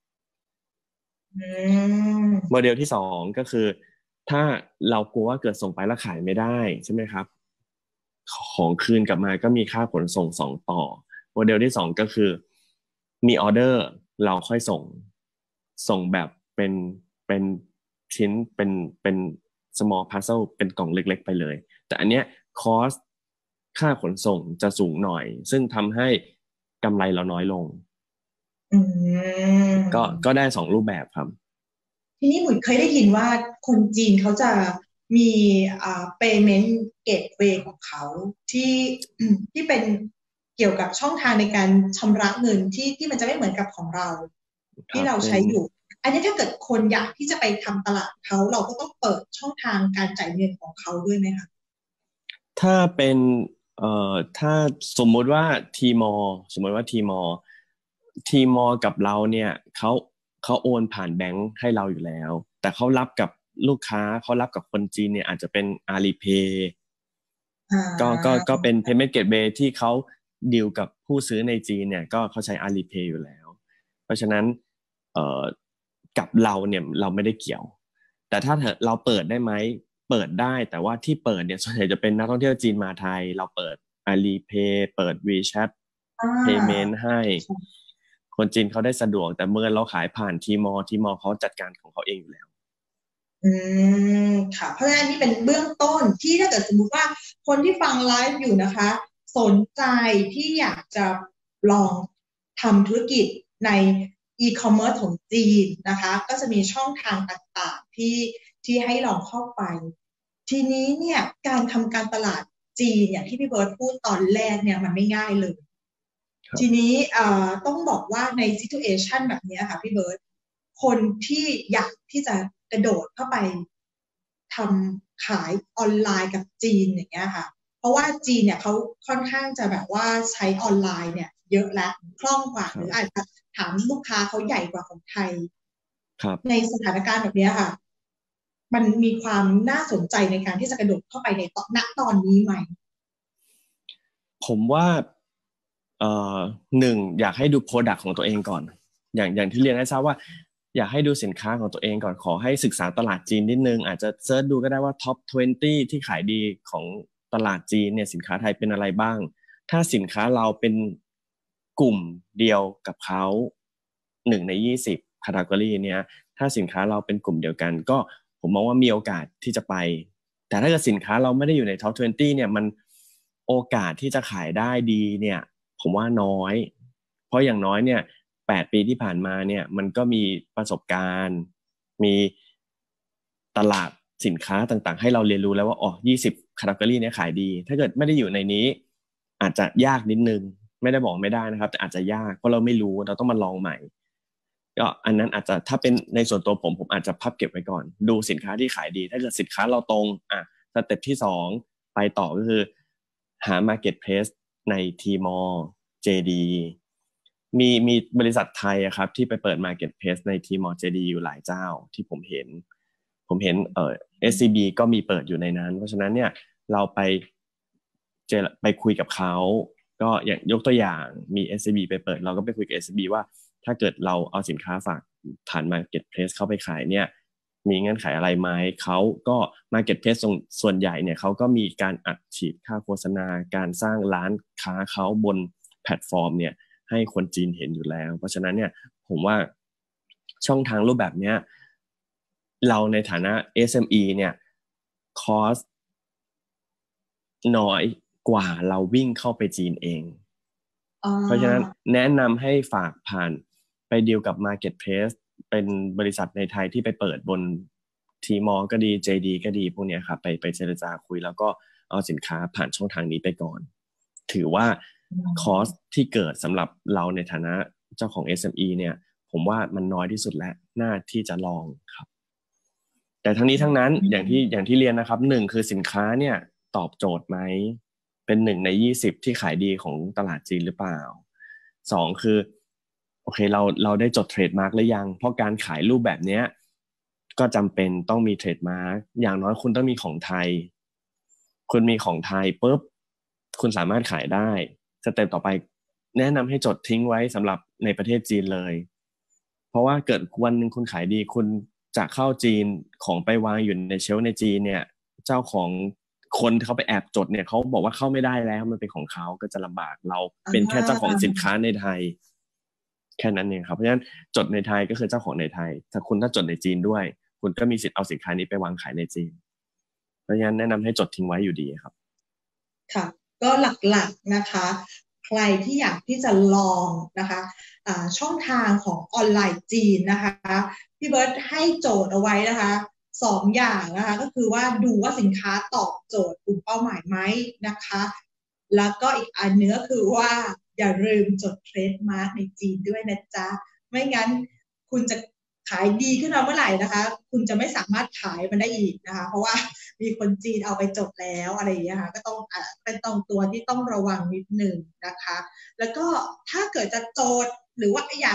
โมเดลที่สองก็คือถ้าเรากลัวว่าเกิดส่งไปแล้วขายไม่ได้ใช่ไหมครับของคืนกลับมาก็มีค่าขนส่งสองต่อโมเดลที่สองก็คือมีออเดอร์เราค่อยส่งส่งแบบเป็นเป็นชิ้นเป็นเป็น small parcel เป็นกล่องเล็กๆไปเลยแต่อันเนี้ยคอสค่าขนส่งจะสูงหน่อยซึ่งทำให้กำไรเราน้อยลงก็ก็ได้สองรูปแบบครับทีนี้หมุยเคยได้ยินว่าคนจีนเขาจะมีอ่า payment gateway ของเขาที่ที่เป็นเกี่ยวกับช่องทางในการชำระเงินที่ที่มันจะไม่เหมือนกับของเราที่เราใช้อยู่อันนี้ถ้าเกิดคนอยากที่จะไปทำตลาดเขาเราก็ต้องเปิดช่องทางการจ่ายเงินของเขาด้วยไหมคะถ้าเป็นเอ่อถ้าสมมุติว่าทีมอสมมติว่าทีมอทีมอกับเราเนี่ยเขาเขาโอนผ่านแบงค์ให้เราอยู่แล้วแต่เขารับกับลูกค้าเขารับกับคนจีนเนี่ยอาจจะเป็น Alipay อ่ก็ก็าก็เป็น payment gateway ที่เขาดีลกับผู้ซื้อในจีนเนี่ยก็เขาใช้ Alipay อยู่แล้วเพราะฉะนั้นเอ่อกับเราเนี่ยเราไม่ได้เกี่ยวแต่ถ้าเราเปิดได้ไหมเปิดได้แต่ว่าที่เปิดเนี่ยส่วนใหญ่จะเป็นนักท่องเที่ยวจีนมาไทยเราเปิด Alipay เปิด WeChat อ่า Payment ให้คนจีนเขาได้สะดวกแต่เมื่อเราขายผ่านทีมอทีมอเขาจัดการของเขาเองอยู่แล้วอืมค่ะเพราะฉะนั้นนี่เป็นเบื้องต้นที่ถ้าเกิดสมมุติว่าคนที่ฟังไลฟ์อยู่นะคะสนใจที่อยากจะลองทำธุรกิจในอีคอมเมิร์ซของจีนนะคะก็จะมีช่องทางต่างๆที่ที่ให้ลองเข้าไปทีนี้เนี่ยการทำการตลาดจีนอย่างที่พี่เบิร์ตพูดตอนแรกเนี่ยมันไม่ง่ายเลยทีนี้ต้องบอกว่าในซิทูเอชันแบบนี้ค่ะพี่เบิร์ตคนที่อยากที่จะกระโดดเข้าไปทำขายออนไลน์กับจีนอย่างเงี้ยค่ะเพราะว่าจีนเนี่ยเขาค่อนข้างจะแบบว่าใช้ออนไลน์เนี่ยเยอะและคล่องกว่าหรืออาจจะถามลูกค้าเขาใหญ่กว่าของไทยในสถานการณ์แบบนี้ค่ะมันมีความน่าสนใจในการที่จะกระโดดเข้าไปในตอนณตอนนี้ไหมผมว่าเอ่อหนึ่งอยากให้ดู product ของตัวเองก่อนอย่างอย่างที่เรียนให้ทราบว่าอยากให้ดูสินค้าของตัวเองก่อนขอให้ศึกษาตลาดจีนนิดนึงอาจจะเซิร์ชดูก็ได้ว่า ท็อป ยี่สิบ ที่ขายดีของตลาดจีนเนี่ยสินค้าไทยเป็นอะไรบ้างถ้าสินค้าเราเป็นกลุ่มเดียวกับเขาหนึ่งในยี่สิบ category เนี่ยถ้าสินค้าเราเป็นกลุ่มเดียวกันก็ผมมองว่ามีโอกาสที่จะไปแต่ถ้าเกิดสินค้าเราไม่ได้อยู่ใน ท็อป ยี่สิบ เนี่ยมันโอกาสที่จะขายได้ดีเนี่ยผมว่าน้อยเพราะอย่างน้อยเนี่ยแปดปีที่ผ่านมาเนี่ยมันก็มีประสบการณ์มีตลาดสินค้าต่างๆให้เราเรียนรู้แล้วว่าอ๋อยี่สิบ category เนี่ยขายดีถ้าเกิดไม่ได้อยู่ในนี้อาจจะยากนิดนึงไม่ได้บอกไม่ได้นะครับแต่อาจจะยากเพราะเราไม่รู้เราต้องมาลองใหม่ก็อันนั้นอาจจะถ้าเป็นในส่วนตัวผมผมอาจจะพับเก็บไว้ก่อนดูสินค้าที่ขายดีถ้าเกิดสินค้าเราตรงอ่ะสเต็ปที่สองไปต่อก็คือหา marketplace ใน Tmall เจ ดี มีมีบริษัทไทยอะครับที่ไปเปิด marketplace ใน Tmall เจ ดี อยู่หลายเจ้าที่ผมเห็นผมเห็นเอ่อ เอส ซี บี ก็มีเปิดอยู่ในนั้นเพราะฉะนั้นเนี่ยเราไปเจอไปคุยกับเขาก็อย่างยกตัวอย่างมี เอส ซี บี ไปเปิดเราก็ไปคุยกับ เอส ซี บี ว่าถ้าเกิดเราเอาสินค้าฝากผ่าน marketplace เข้าไปขายเนี่ยมีเงื่อนไขอะไรไหมเขาก็ marketplace ส่วนใหญ่เนี่ยเขาก็มีการอัดฉีดค่าโฆษณาการสร้างร้านค้าเขาบนแพลตฟอร์มเนี่ยให้คนจีนเห็นอยู่แล้วเพราะฉะนั้นเนี่ยผมว่าช่องทางรูปแบบเนี้ยเราในฐานะ เอส เอ็ม อี เนี่ยคอสน้อยกว่าเราวิ่งเข้าไปจีนเองเพราะฉะนั้นแนะนำให้ฝากผ่านไปดีลกับ Marketplace เป็นบริษัทในไทยที่ไปเปิดบน Tmall ก็ดี เจ ดี ก็ดีพวกนี้ครับไปไปเจรจาคุยแล้วก็เอาสินค้าผ่านช่องทางนี้ไปก่อนถือว่าคอสที่เกิดสำหรับเราในฐานะเจ้าของ เอส เอ็ม อี เนี่ยผมว่ามันน้อยที่สุดแล้วน่าที่จะลองครับแต่ทั้งนี้ทั้งนั้นอย่างที่อย่างที่เรียนนะครับหนึ่งคือสินค้าเนี่ยตอบโจทย์ไหมเป็นหนึ่งในยี่สิบที่ขายดีของตลาดจีนหรือเปล่าสองคือโอเคเราเราได้จดเทรดมาร์กหรือยังเพราะการขายรูปแบบนี้ก็จำเป็นต้องมีเทรดมาร์กอย่างน้อยคุณต้องมีของไทยคุณมีของไทยปุ๊บคุณสามารถขายได้สเต็ปต่อไปแนะนำให้จดทิ้งไว้สำหรับในประเทศจีนเลยเพราะว่าเกิดวันหนึ่งคุณขายดีคุณจะเข้าจีนของไปวางอยู่ในเชลฟ์ในจีนเนี่ยเจ้าของคนที่เขาไปแอบจดเนี่ยเขาบอกว่าเข้าไม่ได้แล้วมันเป็นของเขาก็จะลำบากเราเป็นแค่เจ้าของสินค้าในไทยแค่นั้นเองครับเพราะฉะนั้นจดในไทยก็คือเจ้าของในไทยถ้าคุณถ้าจดในจีนด้วยคุณก็มีสิทธิ์เอาสินค้านี้ไปวางขายในจีนเพราะฉะนั้นแนะนำให้จดทิ้งไว้อยู่ดีครับค่ะก็หลักๆนะคะใครที่อยากที่จะลองนะคะะช่องทางของออนไลน์จีนนะคะพี่เบิร์ตให้โจทย์เอาไว้นะคะสองอย่างนะคะก็คือว่าดูว่าสินค้าตอบโจทย์กลุ่มเป้าหมายไหมนะคะแล้วก็อีกอันเนื้อคือว่าอย่าลืมจดเทรดมาร์กในจีนด้วยนะจ๊ะไม่งั้นคุณจะขายดีขึ้นมาเมื่อไหร่นะคะคุณจะไม่สามารถขายมันได้อีกนะคะเพราะว่ามีคนจีนเอาไปจดแล้วอะไรอย่างเงี้ยค่ะก็ต้องอ่าเป็นตรงตัวที่ต้องระวังนิดนึงนะคะแล้วก็ถ้าเกิดจะโจทย์หรือว่าอยาก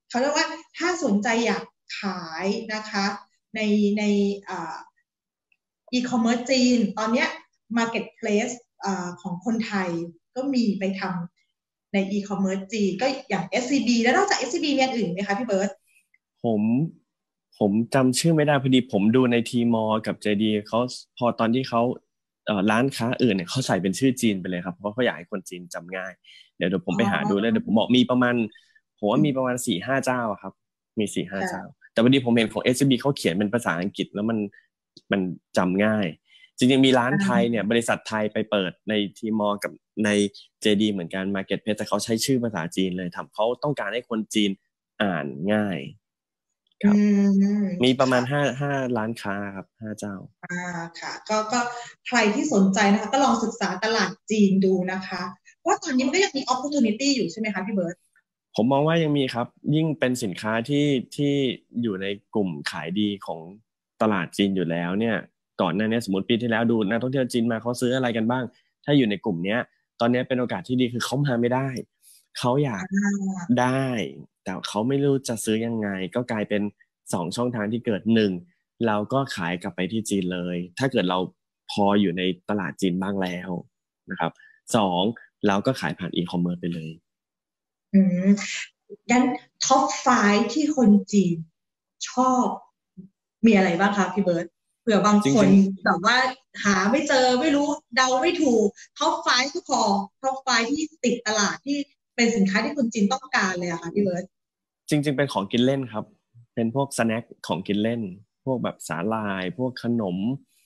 เขาเรียกว่าถ้าสนใจอยากขายนะคะในในอ่าอีคอมเมิร์ซจีนตอนเนี้ย Marketplace อ่าของคนไทยก็มีไปทำในอีคอมเมิร์ซจีนก็อย่าง เอส ซี บี แล้วนอกจาก เอส ซี บี มีอันอื่นไหมคะพี่เบิร์ตผมผมจำชื่อไม่ได้พอดีผมดูในทีมอกับเจดีเขาพอตอนที่เขาเอ่อร้านค้าอื่นเนี่ยเขาใส่เป็นชื่อจีนไปเลยครับเพราะเขาอยากให้คนจีนจำง่ายเดี๋ยวเดี๋ยวผมอ๋ไปหาดูแล้วเดี๋ยวผมอบอกมีประมาณผมว่ามีประมาณสี่ห้าเจ้าอะครับมีสี่ห้าเจ้าค่ะแต่วันนี้ผมเห็นของ เอส ซี บี เขาเขียนเป็นภาษาอังกฤษแล้วมันมันจำง่ายจริงๆมีร้านไทยเนี่ยบริษัทไทยไปเปิดในทีมอกับในเจดีเหมือนกัน Marketplace แต่เขาใช้ชื่อภาษาจีนเลยทำเขาต้องการให้คนจีนอ่านง่าย คอืรับมมีประมาณค่ะห้าห้าร้านค้าครับห้าเจ้าอ่าค่ะก็ก็ใครที่สนใจนะคะก็ลองศึกษาตลาดจีนดูนะคะว่าตอนนี้มันก็ยังมี opportunity อยู่ใช่ไหมคะพี่เบิร์ตผมมองว่ายังมีครับยิ่งเป็นสินค้าที่ที่อยู่ในกลุ่มขายดีของตลาดจีนอยู่แล้วเนี่ยก่อนหน้านี้สมมติปีที่แล้วดูนักท่องเที่ยวจีนมาเขาซื้ออะไรกันบ้างถ้าอยู่ในกลุ่มเนี้ยตอนนี้เป็นโอกาสที่ดีคือเขามาไม่ได้เขาอยากอ่าได้แต่เขาไม่รู้จะซื้อยังไงก็กลายเป็นสองช่องทางที่เกิดหนึ่งเราก็ขายกลับไปที่จีนเลยถ้าเกิดเราพออยู่ในตลาดจีนบ้างแล้วนะครับสองเราก็ขายผ่านอีคอมเมิร์ซไปเลยอืมงั้นท็อปไฟที่คนจีนชอบมีอะไรบ้างคะพี่เบิร์ตเผื่อบางคนจริงแบบว่าหาไม่เจอไม่รู้เดาไม่ถูกท็อปไฟก็พอท็อปไฟที่ติดตลาดที่เป็นสินค้าที่คนจีนต้องการเลยอะค่ะพี่เบิร์ตๆจริงๆเป็นของกินเล่นครับเป็นพวกสแน็คของกินเล่นพวกแบบสาลายพวกขนม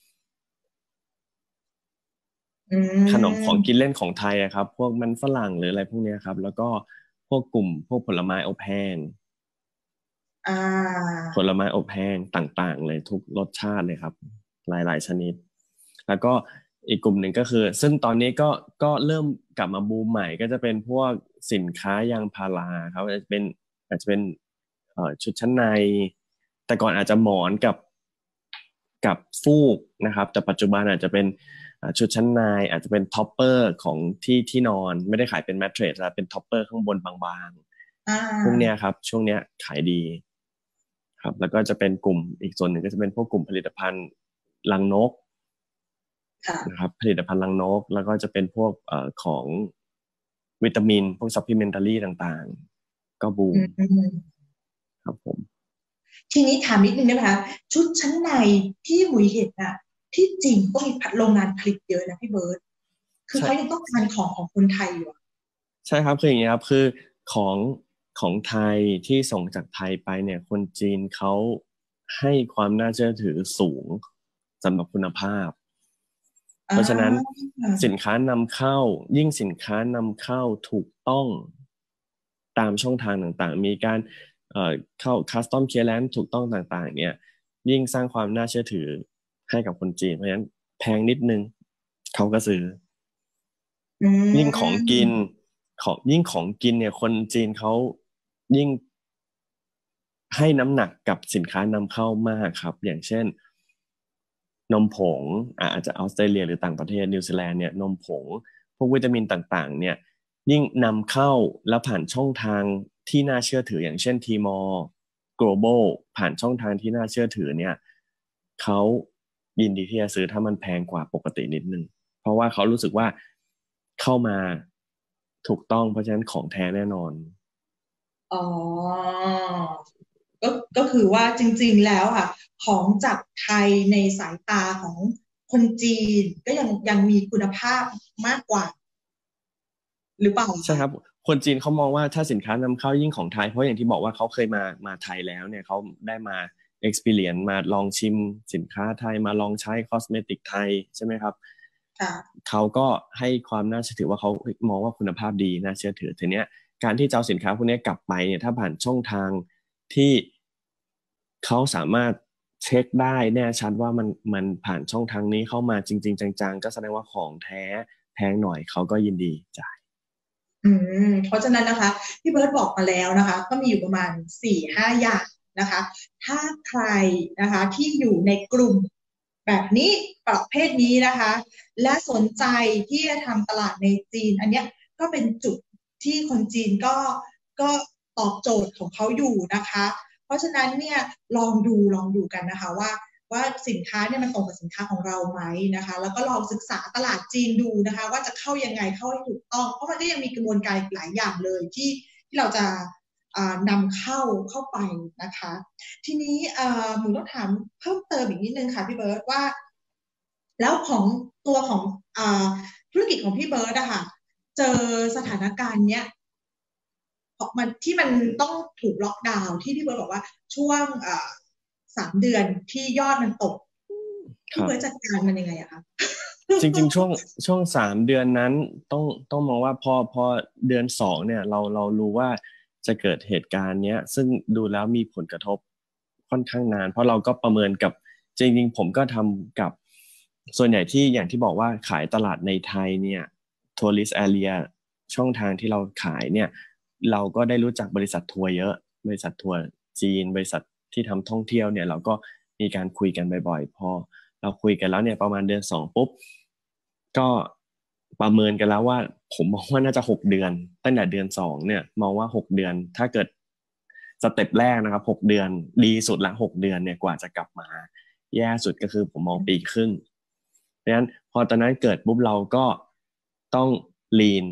อืขนมของกินมเล่นของไทยอะครับพวกมันฝรั่งหรืออะไรพวกเนี้ยครับแล้วก็พวกกลุ่มพวกผลไม้อบแห้งอ่าผลไม้อบแห้งต่างๆเลยทุกรสชาติเลยครับหลายๆชนิดแล้วก็อีกกลุ่มหนึ่งก็คือซึ่งตอนนี้ก็ก็เริ่มกลับมาบูมใหม่ก็จะเป็นพวกสินค้ายางพาราครับอาจจะเป็นอาจจะเป็นเอ่อชุดชั้นในแต่ก่อนอาจจะหมอนกับกับฟูกนะครับแต่ปัจจุบันอาจจะเป็นอ่าชุดชั้นในอาจจะเป็นท็อปเปอร์ของที่ที่นอนไม่ได้ขายเป็นแมทเทรสแล้วเป็นท็อปเปอร์ข้างบนบางอ่ๆพวกเนี้ยาครับช่วงเนี้ยขายดี ครับแล้วก็จะเป็นกลุ่มอีกส่วนหนึ่งก็จะเป็นพวกกลุ่มผลิตภัณฑ์รังนกนะค่ะครับผลิตภัณฑ์รังนกแล้วก็จะเป็นพวกเอ่อของวิตามินพวกซัพพลีเมนทารีต่างๆก็บูอืมมครับผมทีนี้ถามนิดนึงได้ไหมคะชุดชั้นในที่หมุยเห็นน่ะที่จริงก็มีโรงงานผลิตเยอะนะพี่เบิร์ตคือใช่เขายังต้องการของของคนไทยอยู่อะใช่ครับคืออย่างนี้ครับคือของของไทยที่ส่งจากไทยไปเนี่ยคนจีนเขาให้ความน่าเชื่อถือสูงสำหรับคุณภาพ เพอ่ราะฉะนั้นาสินค้านำเข้ายิ่งสินค้านำเข้าถูกต้องตามช่องทางต่างๆมีการเอ่อเข้า คัสตอม เคลียร์แรนซ์ ถูกต้องต่างๆเนี่ยยิ่งสร้างความน่าเชื่อถือให้กับคนจีนเพราะฉะนั้นแพงนิดนึงเขาก็ซื้ออืยิ่งของกินมของยิ่งของกินเนี่ยคนจีนเขายิ่งให้น้ำหนักกับสินค้านำเข้ามากครับอย่างเช่นนมผงอ่ะอาจจะออสเตรเลียหรือต่างประเทศนิวซีแลนด์เนี่ยนมผงพวกวิตามินต่างๆเนี่ยยิ่งนำเข้าแล้วผ่านช่องทางที่น่าเชื่อถืออย่างเช่นทีมอร์ Global ผ่านช่องทางที่น่าเชื่อถือเนี่ยเขายินดีที่จะซื้อถ้ามันแพงกว่าปกตินิดนึงเพราะว่าเขารู้สึกว่าเข้ามาถูกต้องเพราะฉะนั้นของแท้แน่นอนอ๋อก็ก็คือว่าจริงๆแล้วค่ะของจากไทยในสายตาของคนจีนก็ยังยังมีคุณภาพมากกว่าหรือเปล่าคะใช่ครับคนจีนเขามองว่าถ้าสินค้านำเข้ายิ่งของไทยเพราะอย่างที่บอกว่าเขาเคยมามาไทยแล้วเนี่ยเขาได้มา experience มาลองชิมสินค้าไทยมาลองใช้คอสเมติกไทยใช่ไหมครับค่ะเขาก็ให้ความน่าเชื่อถือว่าเขามองว่าคุณภาพดีน่าเชื่อถือทีเนี้ยการที่จะเอาสินค้าพวกนี้กลับไปเนี่ยถ้าผ่านช่องทางที่เขาสามารถเช็คได้แน่ชัดว่ามันมันผ่านช่องทางนี้เข้ามาจริงๆจังๆก็แสดงว่าของแท้แพงหน่อยเขาก็ยินดีจ่ายอืมเพราะฉะนั้นนะคะพี่เบิร์ตบอกมาแล้วนะคะก็มีอยู่ประมาณสี่ห้าอย่างนะคะถ้าใครนะคะที่อยู่ในกลุ่มแบบนี้ประเภทนี้นะคะและสนใจที่จะทำตลาดในจีนอันเนี้ยก็เป็นจุดที่คนจีนก็ก็ตอบโจทย์ของเขาอยู่นะคะเพราะฉะนั้นเนี่ยลองดูลองดูกันนะคะว่าว่าสินค้าเนี่ยมันตรงกับสินค้าของเราไหมนะคะแล้วก็ลองศึกษาตลาดจีนดูนะคะว่าจะเข้ายังไงเข้าให้ถูกต้องเพราะมันก็ยังมีกระบวนการหลายอย่างเลยที่ที่เราจะนำเข้าเข้าไปนะคะทีนี้หนูต้องถามเพิ่มเติมอีกนิดนึงค่ะพี่เบิร์ตว่าแล้วของตัวของธุรกิจของพี่เบิร์ตอะค่ะเจอสถานการณ์เนี้ยมันที่มันต้องถูกล็อกดาวน์ที่พี่เบิร์ตบอกว่าช่วงสามเดือนที่ยอดมันตกพี่เบิร์ตจัดการมันยังไงอะคะจริงๆช่วงช่วงสามเดือนนั้นต้องต้องมองว่าพอพอเดือนสองเนี่ยเราเรารู้ว่าจะเกิดเหตุการณ์เนี้ยซึ่งดูแล้วมีผลกระทบค่อนข้างนานเพราะเราก็ประเมินกับจริงๆผมก็ทำกับส่วนใหญ่ที่อย่างที่บอกว่าขายตลาดในไทยเนี่ยทัวริสต์แอเรียช่องทางที่เราขายเนี่ยเราก็ได้รู้จักบริษัททัวร์เยอะบริษัททัวร์จีนบริษัทที่ทำท่องเที่ยวเนี่ยเราก็มีการคุยกันบ่อยๆพอเราคุยกันแล้วเนี่ยประมาณเดือนสองปุ๊บก็ประเมินกันแล้วว่าผมมองว่าน่าจะหกเดือนตั้งแต่เดือนสองเนี่ยมองว่าหกเดือนถ้าเกิดสเต็ปแรกนะครับหกเดือนดีสุดละหกเดือนเนี่ยกว่าจะกลับมาแย่สุดก็คือผมมองปีครึ่งเพราะฉะนั้นพอตอนนั้นเกิดปุ๊บเราก็ต้อง lean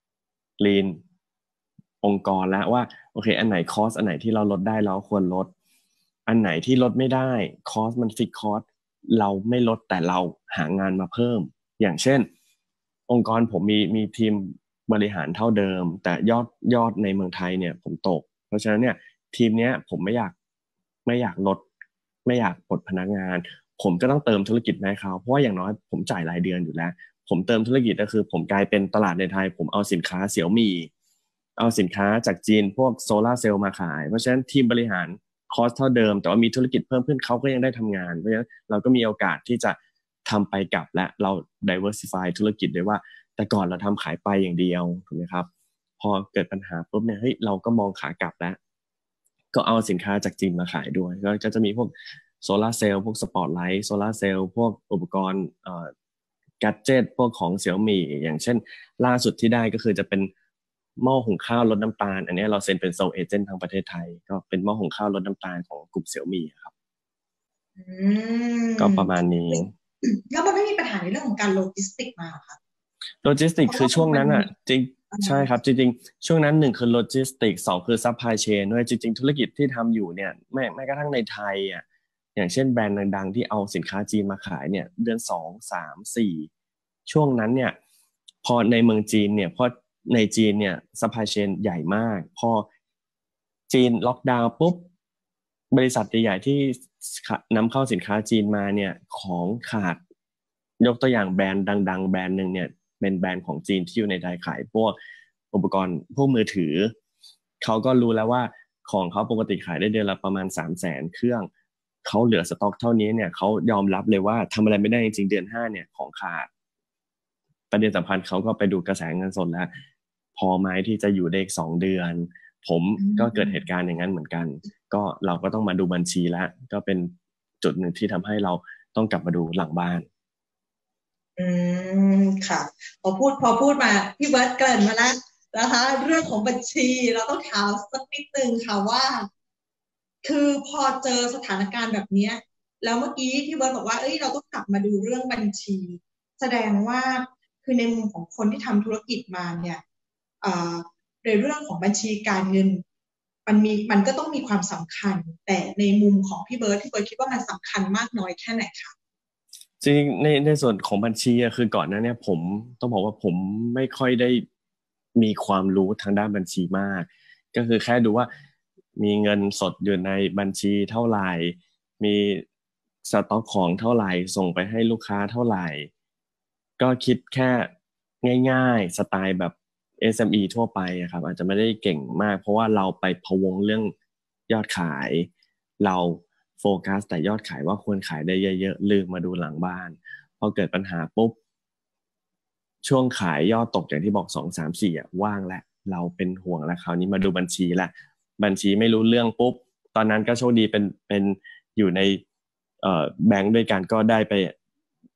lean องค์กรแล้วว่าโอเคอันไหนคอสอันไหนที่เราลดได้เราควรลดอันไหนที่ลดไม่ได้คอสมันฟิกคอสเราไม่ลดแต่เราหางานมาเพิ่มอย่างเช่นองค์กรผมมีมีทีมบริหารเท่าเดิมแต่ยอดยอดในเมืองไทยเนี่ยผมตกเพราะฉะนั้นเนี่ยทีมเนี้ยผมไม่อยากไม่อยากลดไม่อยากปลดพนักงานผมก็ต้องเติมธุรกิจให้เขาเพราะว่าอย่างน้อยผมจ่ายรายเดือนอยู่แล้วผมเติมธุรกิจก็คือผมกลายเป็นตลาดในไทยผมเอาสินค้าเสี่ยวมี่เอาสินค้าจากจีนพวกโซลาร์เซลล์มาขายเพราะฉะนั้นทีมบริหารคอสเท่าเดิมแต่ว่ามีธุรกิจเพิ่มขึ้นเขาก็ยังได้ทำงานเพราะฉะนั้นเราก็มีโอกาสที่จะทำไปกลับและเรา diversify ธุรกิจด้วยว่าแต่ก่อนเราทำขายไปอย่างเดียวถูกไหมครับพอเกิดปัญหาปุ๊บเนี่ยเฮ้ยเราก็มองขากลับแล้วก็เอาสินค้าจากจีนมาขายด้วยก็จะมีพวกโซลาร์เซลล์พวกสปอตไลท์โซลาร์เซลล์พวกอุปกรณ์เอ่อแกดเจ็ตพวกของเสี่ยวมี่อย่างเช่นล่าสุดที่ได้ก็คือจะเป็นหม้อหุงข้าวลดน้ำตาลอันนี้เราเซ็นเป็นโซลเอเจนต์ทางประเทศไทยก็เป็นหม้อหุงข้าวลดน้ำตาลของกลุ่มเสี่ยวมี่ครับก็ประมาณนี้แล้วมันไม่มีปัญหาในเรื่องของการโลจิสติกมาค่ะโลจิสติกคือช่วงนั้นอ่ะจริงใช่ครับจริงๆช่วงนั้นหนึ่งคือโลจิสติกสองคือซัพพลายเชนด้วยจริงๆธุรกิจที่ทำอยู่เนี่ยแม้แม้กระทั่งในไทยอ่ะอย่างเช่นแบรนด์ดังๆที่เอาสินค้าจีนมาขายเนี่ยเดือนสองสามสี่ช่วงนั้นเนี่ยพอในเมืองจีนเนี่ยพอในจีนเนี่ยซัพพลายเชนใหญ่มากพอจีนล็อกดาวน์ปุ๊บบริษัทใหญ่ๆที่นำเข้าสินค้าจีนมาเนี่ยของขาดยกตัวอย่างแบรนด์ดังๆแบรนด์หนึ่งเนี่ยเป็นแบรนด์ของจีนที่อยู่ในไทยขายพวกอุปกรณ์พวกมือถือเขาก็รู้แล้วว่าของเขาปกติขายได้เดือนละประมาณสามแสนเครื่องเขาเหลือสต็อกเท่านี้เนี่ยเขายอมรับเลยว่าทำอะไรไม่ได้จริงๆเดือนห้าเนี่ยของขาดประเด็นสำคัญเขาก็ไปดูกระแสเงินสดแล้วพอไหมที่จะอยู่ได้อีกสองเดือนผมก็เกิดเหตุการณ์อย่างนั้นเหมือนกันก็เราก็ต้องมาดูบัญชีแล้วก็เป็นจุดหนึ่งที่ทำให้เราต้องกลับมาดูหลังบ้านอืมค่ะพอพูดพอพูดมาพี่เบิร์ตเกริ่นมาแล้วนะคะเรื่องของบัญชีเราต้องถามสักนิดนึงค่ะว่าคือพอเจอสถานการณ์แบบนี้แล้วเมื่อกี้พี่เบิร์ตบอกว่าเอ้ยเราต้องกลับมาดูเรื่องบัญชีแสดงว่าคือในมุมของคนที่ทำธุรกิจมาเนี่ยในเรื่องของบัญชีการเงินมันมีมันก็ต้องมีความสำคัญแต่ในมุมของพี่เบิร์ตพี่เบิร์ตคิดว่ามันสำคัญมากน้อยแค่ไหนคะจริงในในส่วนของบัญชีอะคือก่อนหน้านี้ผมต้องบอกว่าผมไม่ค่อยได้มีความรู้ทางด้านบัญชีมากก็คือแค่ดูว่ามีเงินสดอยู่ในบัญชีเท่าไหร่มีสต็อกของเท่าไหร่ส่งไปให้ลูกค้าเท่าไหร่ก็คิดแค่ง่ายๆสไตล์แบบ เอส เอ็ม อี ทั่วไปอะครับอาจจะไม่ได้เก่งมากเพราะว่าเราไปพะวงเรื่องยอดขายเราโฟกัสแต่ยอดขายว่าควรขายได้เยอะๆลืมมาดูหลังบ้านพอเกิดปัญหาปุ๊บช่วงขายยอดตกอย่างที่บอกสองสามสี่อ่ะว่างแล้วเราเป็นห่วงแล้วคราวนี้มาดูบัญชีละบัญชีไม่รู้เรื่องปุ๊บตอนนั้นก็โชคดีเป็นเป็นอยู่ในเอ่อแบงค์ด้วยกันก็ได้ไป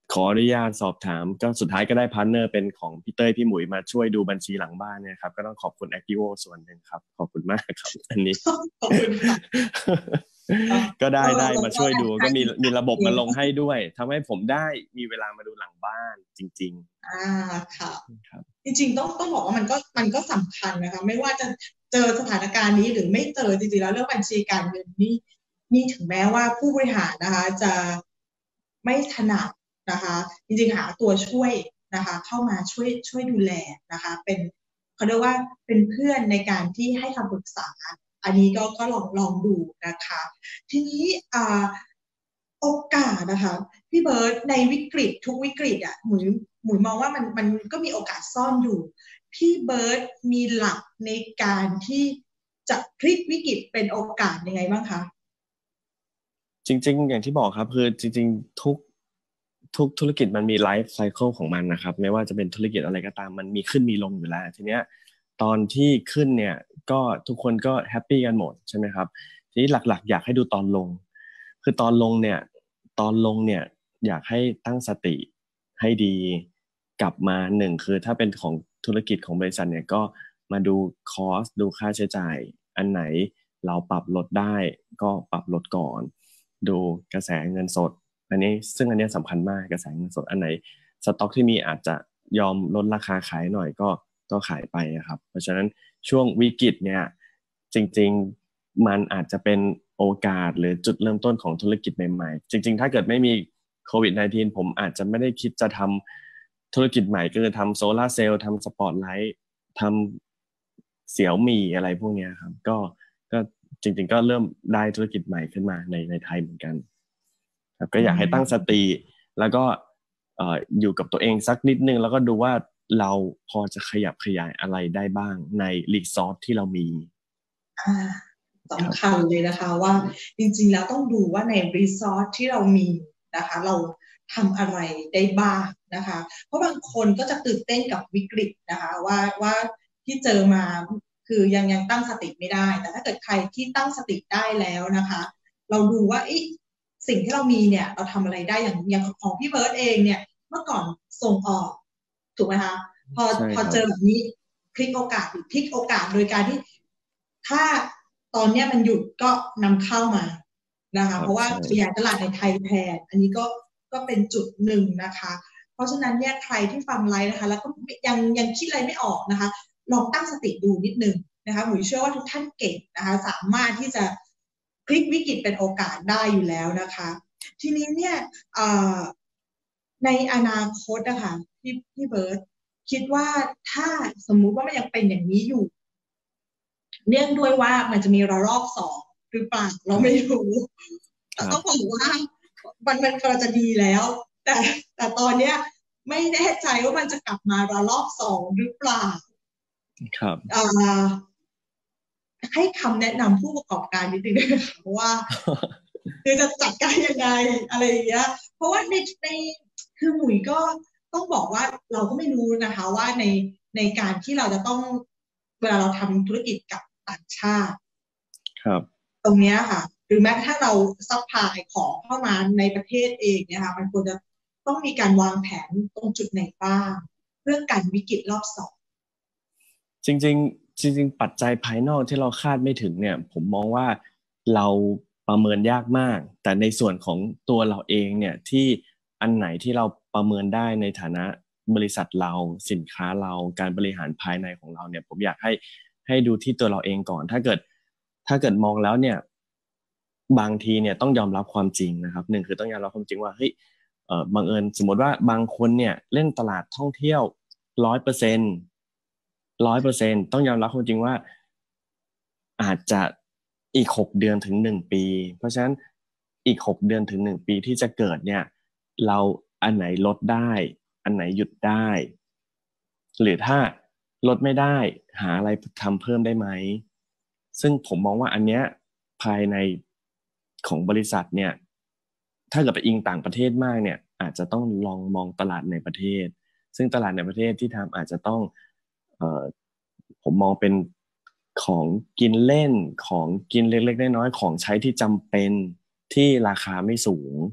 ขออนุญาตสอบถามก็สุดท้ายก็ได้พาร์ทเนอร์เป็นของพี่เต้ยพี่หมุยมาช่วยดูบัญชีหลังบ้านเนี่ยครับก็ต้องขอบคุณ Activo ส่วนหนึ่งครับขอบคุณมากครับอันนี้ขอบคุณค่ะก็ได้ได้เรามาช่วยดูก็มีมีระบบมาลงให้ให้ด้วยทำให้ผมได้มีเวลามาดูหลังบ้านจริงอ่าค่ะๆครับจริงๆต้องต้องบอกว่ามันก็มันก็สำคัญนะคะไม่ว่าจะเจอสถานการณ์นี้หรือไม่เจอจริงๆแล้วเรื่องบัญชีการเงินนี่นี่ถึงแม้ว่าผู้บริหารนะคะจะไม่ถนัดนะคะจริงๆหาตัวช่วยนะคะเข้ามาช่วยช่วยดูแลนะคะเป็นเขาเรียกว่าเป็นเพื่อนในการที่ให้คำปรึกษาอันนี้ก็ก็ลองลองดูนะคะทีนี้อ่าโอกาสนะคะพี่เบิร์ตในวิกฤตทุกวิกฤตอ่ะหมุยหมุยมองว่ามันมันก็มีโอกาสซ่อนอยู่พี่เบิร์ตมีหลักในการที่จะพลิกวิกฤตเป็นโอกาสยังไงบ้างคะจริงๆอย่างที่บอกครับคือจริงๆทุกทุกธุรกิจมันมีไลฟ์ไซเคิลของมันนะครับไม่ว่าจะเป็นธุรกิจอะไรก็ตามมันมีขึ้นมีลงอยู่แล้วทีเนี้ยตอนที่ขึ้นเนี่ยก็ทุกคนก็แฮปปี้กันหมดใช่ไหมครับทีนี้หลักๆอยากให้ดูตอนลงคือตอนลงเนี่ยตอนลงเนี่ยอยากให้ตั้งสติให้ดีกลับมาหนึ่งคือถ้าเป็นของธุรกิจของบริษัทเนี่ยก็มาดูคอสดูค่าใช้จ่ายอันไหนเราปรับลดได้ก็ปรับลดก่อนดูกระแสเงินสดอันนี้ซึ่งอันนี้สำคัญมากกระแสเงินสดอันไหนสต็อกที่มีอาจจะยอมลดราคาขายหน่อยก็ก็ขายไปครับเพราะฉะนั้นช่วงวิกฤตเนี่ยจริงๆมันอาจจะเป็นโอกาสหรือจุดเริ่มต้นของธุรกิจใหม่ๆจริงๆถ้าเกิดไม่มีโควิด สิบเก้า ผมอาจจะไม่ได้คิดจะทำธุรกิจใหม่ก็คือทำโซลาร์เซลล์ทำสปอตไลท์ทำเสี่ยวมี่อะไรพวกนี้ครับก็ก็จริงๆก็เริ่มได้ธุรกิจใหม่ขึ้นมาในในไทยเหมือนกันครับก็อือยากให้ตั้งสมติแล้วก็เอ่ออยู่กับตัวเองสักนิดนึงแล้วก็ดูว่าเราพอจะขยับขยายอะไรได้บ้างในรีซอสที่เรามีอ่าครัสำคับญเลยนะคะว่าจริงๆแล้วต้องดูว่าในรีสอร์ทที่เรามีนะคะเราทำอะไรได้บ้างนะคะเพราะบางคนก็จะตื่นเต้นกับวิกฤตนะคะว่าว่าที่เจอมาคือยังยังตั้งสติไม่ได้แต่ถ้าเกิดใครที่ตั้งสติได้แล้วนะคะเราดูว่าอสิ่งที่เรามีเนี่ยเราทำอะไรได้อย่างอย่างของพี่เบิร์ตเองเนี่ยเมื่อก่อนส่งออกถูกไหมคะพอใช่พอครับเจอแบบนี้พลิกโอกาสหรือพลิกโอกาสโดยการที่ ถ้าตอนนี้มันหยุดก็นำเข้ามานะคะเพราะว่าครับใช่ขยายตลาดในไทยแทนอันนี้ก็ก็เป็นจุดหนึ่งนะคะเพราะฉะนั้นเนี่ยใครที่ฟังไลฟ์นะคะแล้วก็ยังยังคิดอะไรไม่ออกนะคะลองตั้งสติดูนิดนึงนะคะหมูเชื่อว่าทุกท่านเก่งนะคะสามารถที่จะพลิกวิกฤตเป็นโอกาสได้อยู่แล้วนะคะทีนี้เนี่ยในอนาคตนะคะพี่พี่เบิร์ตคิดว่าถ้าสมมุติว่ามันยังเป็นอย่างนี้อยู่ เนื่องด้วยว่ามันจะมีระลอกสองหรือเปล่าเราไม่รู้แต่ต้องบครับอกว่ามันมันกำลังจะดีแล้วแต่แต่ตอนเนี้ยไม่แน่ใจว่ามันจะกลับมาระลอกสองหรือเปล่าครับอ่าให้คำแนะนำผู้ประกอบการนิดนึงนะคะว่าคือจะจัดการยังไงอะไรอย่างเงี้ยเพราะว่าในในคือหมุยก็ต้องบอกว่าเราก็ไม่รู้นะคะว่าในในการที่เราจะต้องเวลาเราทำธุรกิจกับต่างชาติครับตรงเนี้ยค่ะหรือแม้กระทั่งเราซัพพลายของเข้ามาในประเทศเองเนี่ยค่ะมันควรจะต้องมีการวางแผนตรงจุดไหนบ้างเรื่องการวิกฤตรอบสองจริงๆจริงๆปัจจัยภายนอกที่เราคาดไม่ถึงเนี่ยผมมองว่าเราประเมินยากมากแต่ในส่วนของตัวเราเองเนี่ยที่อันไหนที่เราประเมินได้ในฐานะบริษัทเราสินค้าเราการบริหารภายในของเราเนี่ยผมอยากให้ให้ดูที่ตัวเราเองก่อนถ้าเกิดถ้าเกิดมองแล้วเนี่ยบางทีเนี่ยต้องยอมรับความจริงนะครับหนึ่งคือต้องยอมรับความจริงว่าเฮ้ยเอ่อบังเอิญสมมติว่าบางคนเนี่ยเล่นตลาดท่องเที่ยวร้อยเปอร์เซ็นต์ร้อยเปอร์เซ็นต์ต้องยอมรับความจริงว่าอาจจะอีกหกเดือนถึงหนึ่งปีเพราะฉะนั้นอีกหกเดือนถึงหนึ่งปีที่จะเกิดเนี่ยเราอันไหนลดได้อันไหนหยุดได้หรือถ้าลดไม่ได้หาอะไรทำเพิ่มได้ไหมซึ่งผมมองว่าอันเนี้ยภายในของบริษัทเนี่ยถ้าเกิดไปอิงต่างประเทศมากเนี่ยอาจจะต้องลองมองตลาดในประเทศซึ่งตลาดในประเทศที่ทำอาจจะต้องเอ่อผมมองเป็นของกินเล่นของกินเล็กๆน้อยๆของใช้ที่จำเป็นที่ราคาไม่สูง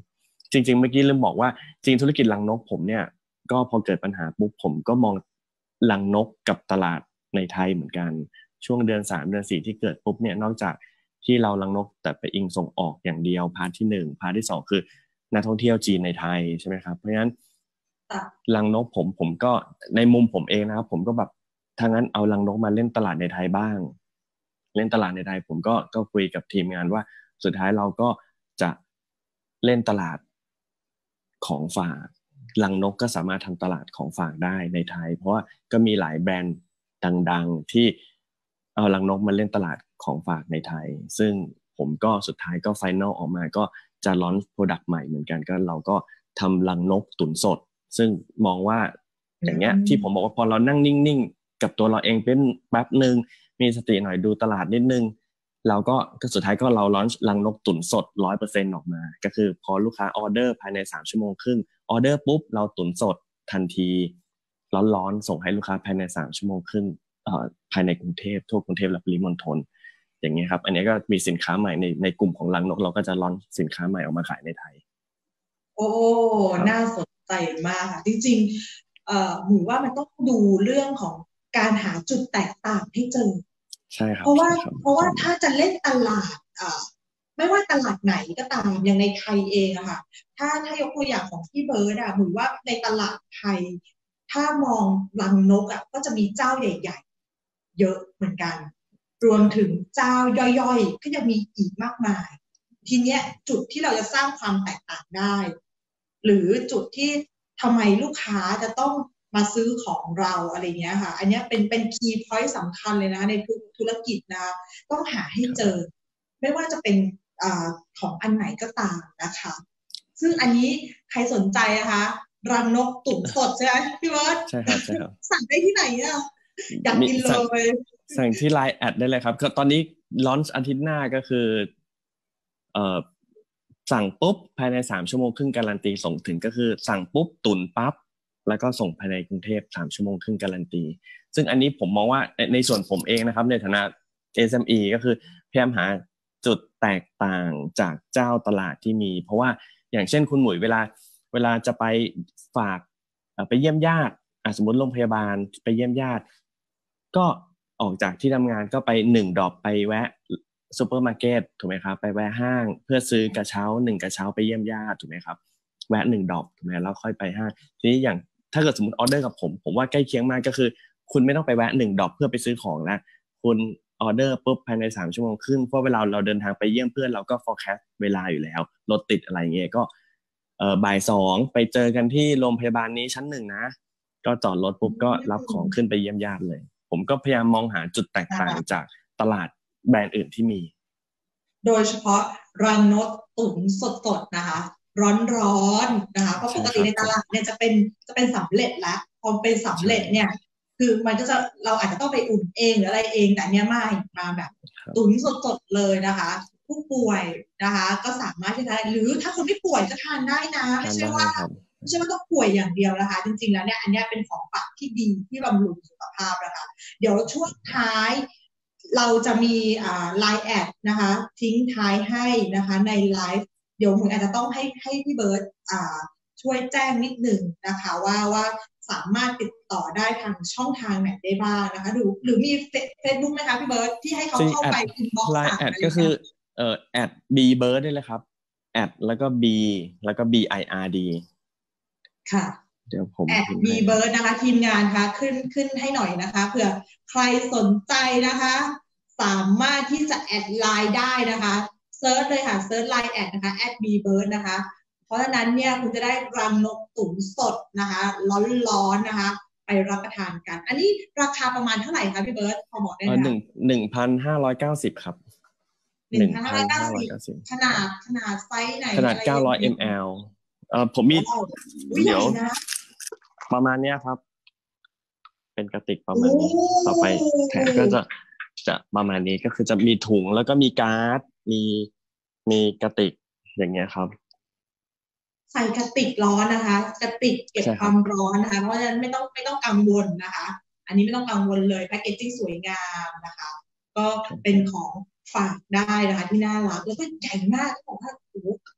จริงๆเมื่อกี้ลืมบอกว่าจริงธุรกิจรังนกผมเนี่ยก็พอเกิดปัญหาปุ๊บผมก็มองรังนกกับตลาดในไทยเหมือนกันช่วงเดือนสามเดือนสี่ที่เกิดปุ๊บเนี่ยนอกจากที่เรารังนกแต่ไปอิงส่งออกอย่างเดียวพาร์ทที่หนึ่งพาร์ทที่สองคือนักท่องเที่ยวจีนในไทยใช่ไหมครับเพราะฉะนั้นรังนกผมผมก็ในมุมผมเองนะครับผมก็แบบถ้างั้นเอารังนกมาเล่นตลาดในไทยบ้างเล่นตลาดในไทยผมก็ก็คุยกับทีมงานว่าสุดท้ายเราก็จะเล่นตลาดของฝากรังนกก็สามารถทำตลาดของฝากได้ในไทยเพราะว่าก็มีหลายแบรนด์ดังๆที่เอารังนกมาเล่นตลาดของฝากในไทยซึ่งผมก็สุดท้ายก็ไฟนอลออกมาก็จะลอนช์โปรดักต์ใหม่เหมือนกันก็เราก็ทำรังนกตุ๋นสดซึ่งมองว่าอย่างเงี้ยที่ผมบอกว่าพอเรานั่งนิ่งๆกับตัวเราเองเป็นแป๊บหนึ่งมีสติหน่อยดูตลาดนิดนึงเราก็ก็สุดท้ายก็เราลอนช์รังนกตุ๋นสด ร้อยเปอร์เซ็นต์ ออกมาก็คือพอลูกค้าออเดอร์ภายในสามชั่วโมงครึ่งออเดอร์ปุ๊บเราตุ๋นสดทันทีร้อนๆส่งให้ลูกค้าภายในสามชั่วโมงครึ่งเอ่อภายในกรุงเทพทั่วกรุงเทพและปริมณฑลอย่างเงี้ยครับอันนี้ก็มีสินค้าใหม่ในในกลุ่มของรังนกเราก็จะลอนช์สินค้าใหม่ออกมาขายในไทยโอ้น่าสนใจมากค่ะจริงๆเอ่อหนูว่ามันต้องดูเรื่องของการหาจุดแตกต่างให้เจอใช่ครับเพราะว่าเพราะว่าถ้าจะเล่นตลาดอ่าไม่ว่าตลาดไหนก็ตามอย่างในไทยเองอะค่ะถ้าถ้ายกตัวอย่างของพี่เบิร์ดอะหนูว่าในตลาดไทยถ้ามองรังนกอะก็จะมีเจ้าใหญ่ๆเยอะเหมือนกันรวมถึงเจ้าย่อยๆก็จะมีอีกมากมายทีเนี้ยจุดที่เราจะสร้างความแตกต่างได้หรือจุดที่ทำไมลูกค้าจะต้องมาซื้อของเราอะไรเงี้ยค่ะอันนี้เป็นเป็นคีย์พอยต์สำคัญเลยนะในทุกธุรกิจนะต้องหาให้เจอไม่ว่าจะเป็นอของอันไหนก็ตามนะคะซึ่งอันนี้ใครสนใจนะคะรังนกตุ๋นสดใช่ไหมพี่เบิร์ตใช่ครับใช่ครับสั่งได้ที่ไหนอ่ะอยากกินเลยสั่งที่ ไลน์ แอดได้เลยครับก็ตอนนี้ลอนช์อาทิตย์หน้าก็คือเอ่อสั่งปุ๊บภายในสามชั่วโมงครึ่งการันตีส่งถึงก็คือสั่งปุ๊บตุนปั๊บแล้วก็ส่งภายในกรุงเทพสามชั่วโมงครึ่งการันตีซึ่งอันนี้ผมมองว่าในส่วนผมเองนะครับในฐานะ เอส เอ็ม อี ก็คือพยายามหาจุดแตกต่างจากเจ้าตลาดที่มีเพราะว่าอย่างเช่นคุณหมวยเวลาเวลาจะไปฝากไปเยี่ยมญาติสมมติโรงพยาบาลไปเยี่ยมญาติก็ออกจากที่ทำงานก็ไปหนึ่งดรอปไปแวะซูเปอร์มาร์เก็ตถูกไหมครับไปแวะห้างเพื่อซื้อกระเช้าหนึ่งกระเช้าไปเยี่ยมญาติถูกไหมครับแวะหนึ่งดรอปถูกไหมแล้วค่อยไปห้างทีนี้อย่างถ้าเกิดสมมติออเดอร์กับผมผมว่าใกล้เคียงมากก็คือคุณไม่ต้องไปแวะหนึ่งดรอปเพื่อไปซื้อของแล้วคุณออเดอร์ปุ๊บภายในสามชั่วโมงครึ่งเพราะเวลาเราเดินทางไปเยี่ยมเพื่อนเราก็ forecast เวลาอยู่แล้วรถติดอะไรเงี้ยก็เออบ่ายสองไปเจอกันที่โรงพยาบาลนี้ชั้นหนึ่งนะก็จอดรถปุ๊บก็รับของขึ้นไปเยี่ยมญาติเลยผมก็พยายามมองหาจุดแตกต่างจากตลาดแบรนด์อื่นที่มีโดยเฉพาะรังนกตุ๋นสดๆนะคะร้อนๆนะคะเพราะปกติในตลาดเนี่ยจะเป็นจะเป็นสำเร็จแล้วพอเป็นสำเร็จเนี่ยคือมันก็จะเราอาจจะต้องไปอุ่นเองหรืออะไรเองแต่เนี้ยไม่มาแบบตุ๋นสดๆเลยนะคะผู้ป่วยนะคะก็สามารถที่จะหรือถ้าคนไม่ป่วยก็ทานได้นะไม่ใช่ว่าไม่ใช่ว่าต้องป่วยอย่างเดียวนะคะจริงๆแล้วเนี่ยอันนี้เป็นของฝากที่ดีที่บำรุงสุขภาพนะคะเดี๋ยวช่วงท้ายเราจะมีอ่า ไลน์ แอดนะคะทิ้งท้ายให้นะคะในไลฟ์เดี๋ยวหนูอาจจะต้องให้ให้พี่เบิร์ตอ่าช่วยแจ้งนิดหนึ่งนะคะว่าว่าสามารถติดต่อได้ทางช่องทางไหนได้บ้างนะคะหรือหรือมีเฟซบุ๊กไหมคะพี่เบิร์ตที่ให้เขาเข้าไปอินบ็อกซ์ไลน์ แอดก็คือเอ่อแอด b bird ได้เลยครับแอดแล้วก็ b แล้วก็ b i r d ค่ะเดี๋ยวผมแอด b bird นะคะทีมงานคะขึ้นขึ้นให้หน่อยนะคะเผื่อใครสนใจนะคะสามารถที่จะแอดไลน์ได้นะคะเซิร์ชเลยค่ะเซิร์ชไลน์แอดนะคะแอด b bird นะคะเพราะฉะนั้นเนี่ยคุณจะได้รังนกตุ๋นสดนะคะร้อนๆนะคะไปรับประทานกันอันนี้ราคาประมาณเท่าไหร่คะพี่เบิร์ตพอบอกได้ไหมหนึ่งหนึ่งพันห้าร้อยเก้าสิบครับหนึ่งพันห้าร้อยเก้าสิบขนาดขนาดไซส์ไหนขนาดเก้าร้อยมิลลิลิตรเอ่อผมมีเดี๋ยวประมาณเนี้ยครับเป็นกระติกประมาณนี้ต่อไปแถมก็จะจะประมาณนี้ก็คือจะมีถุงแล้วก็มีการ์ดมีมีกระติกอย่างเงี้ยครับใส่กระติกร้อนนะคะกระติกเก็บความร้อนนะคะเพราะฉะนั้นไม่ต้องไม่ต้องกังวลนะคะอันนี้ไม่ต้องกังวลเลยแพคเกจจิ้งสวยงามนะคะก็เป็นของฝากได้นะคะที่น่ารักแล้วก็ใหญ่มากบอกว่าโอ้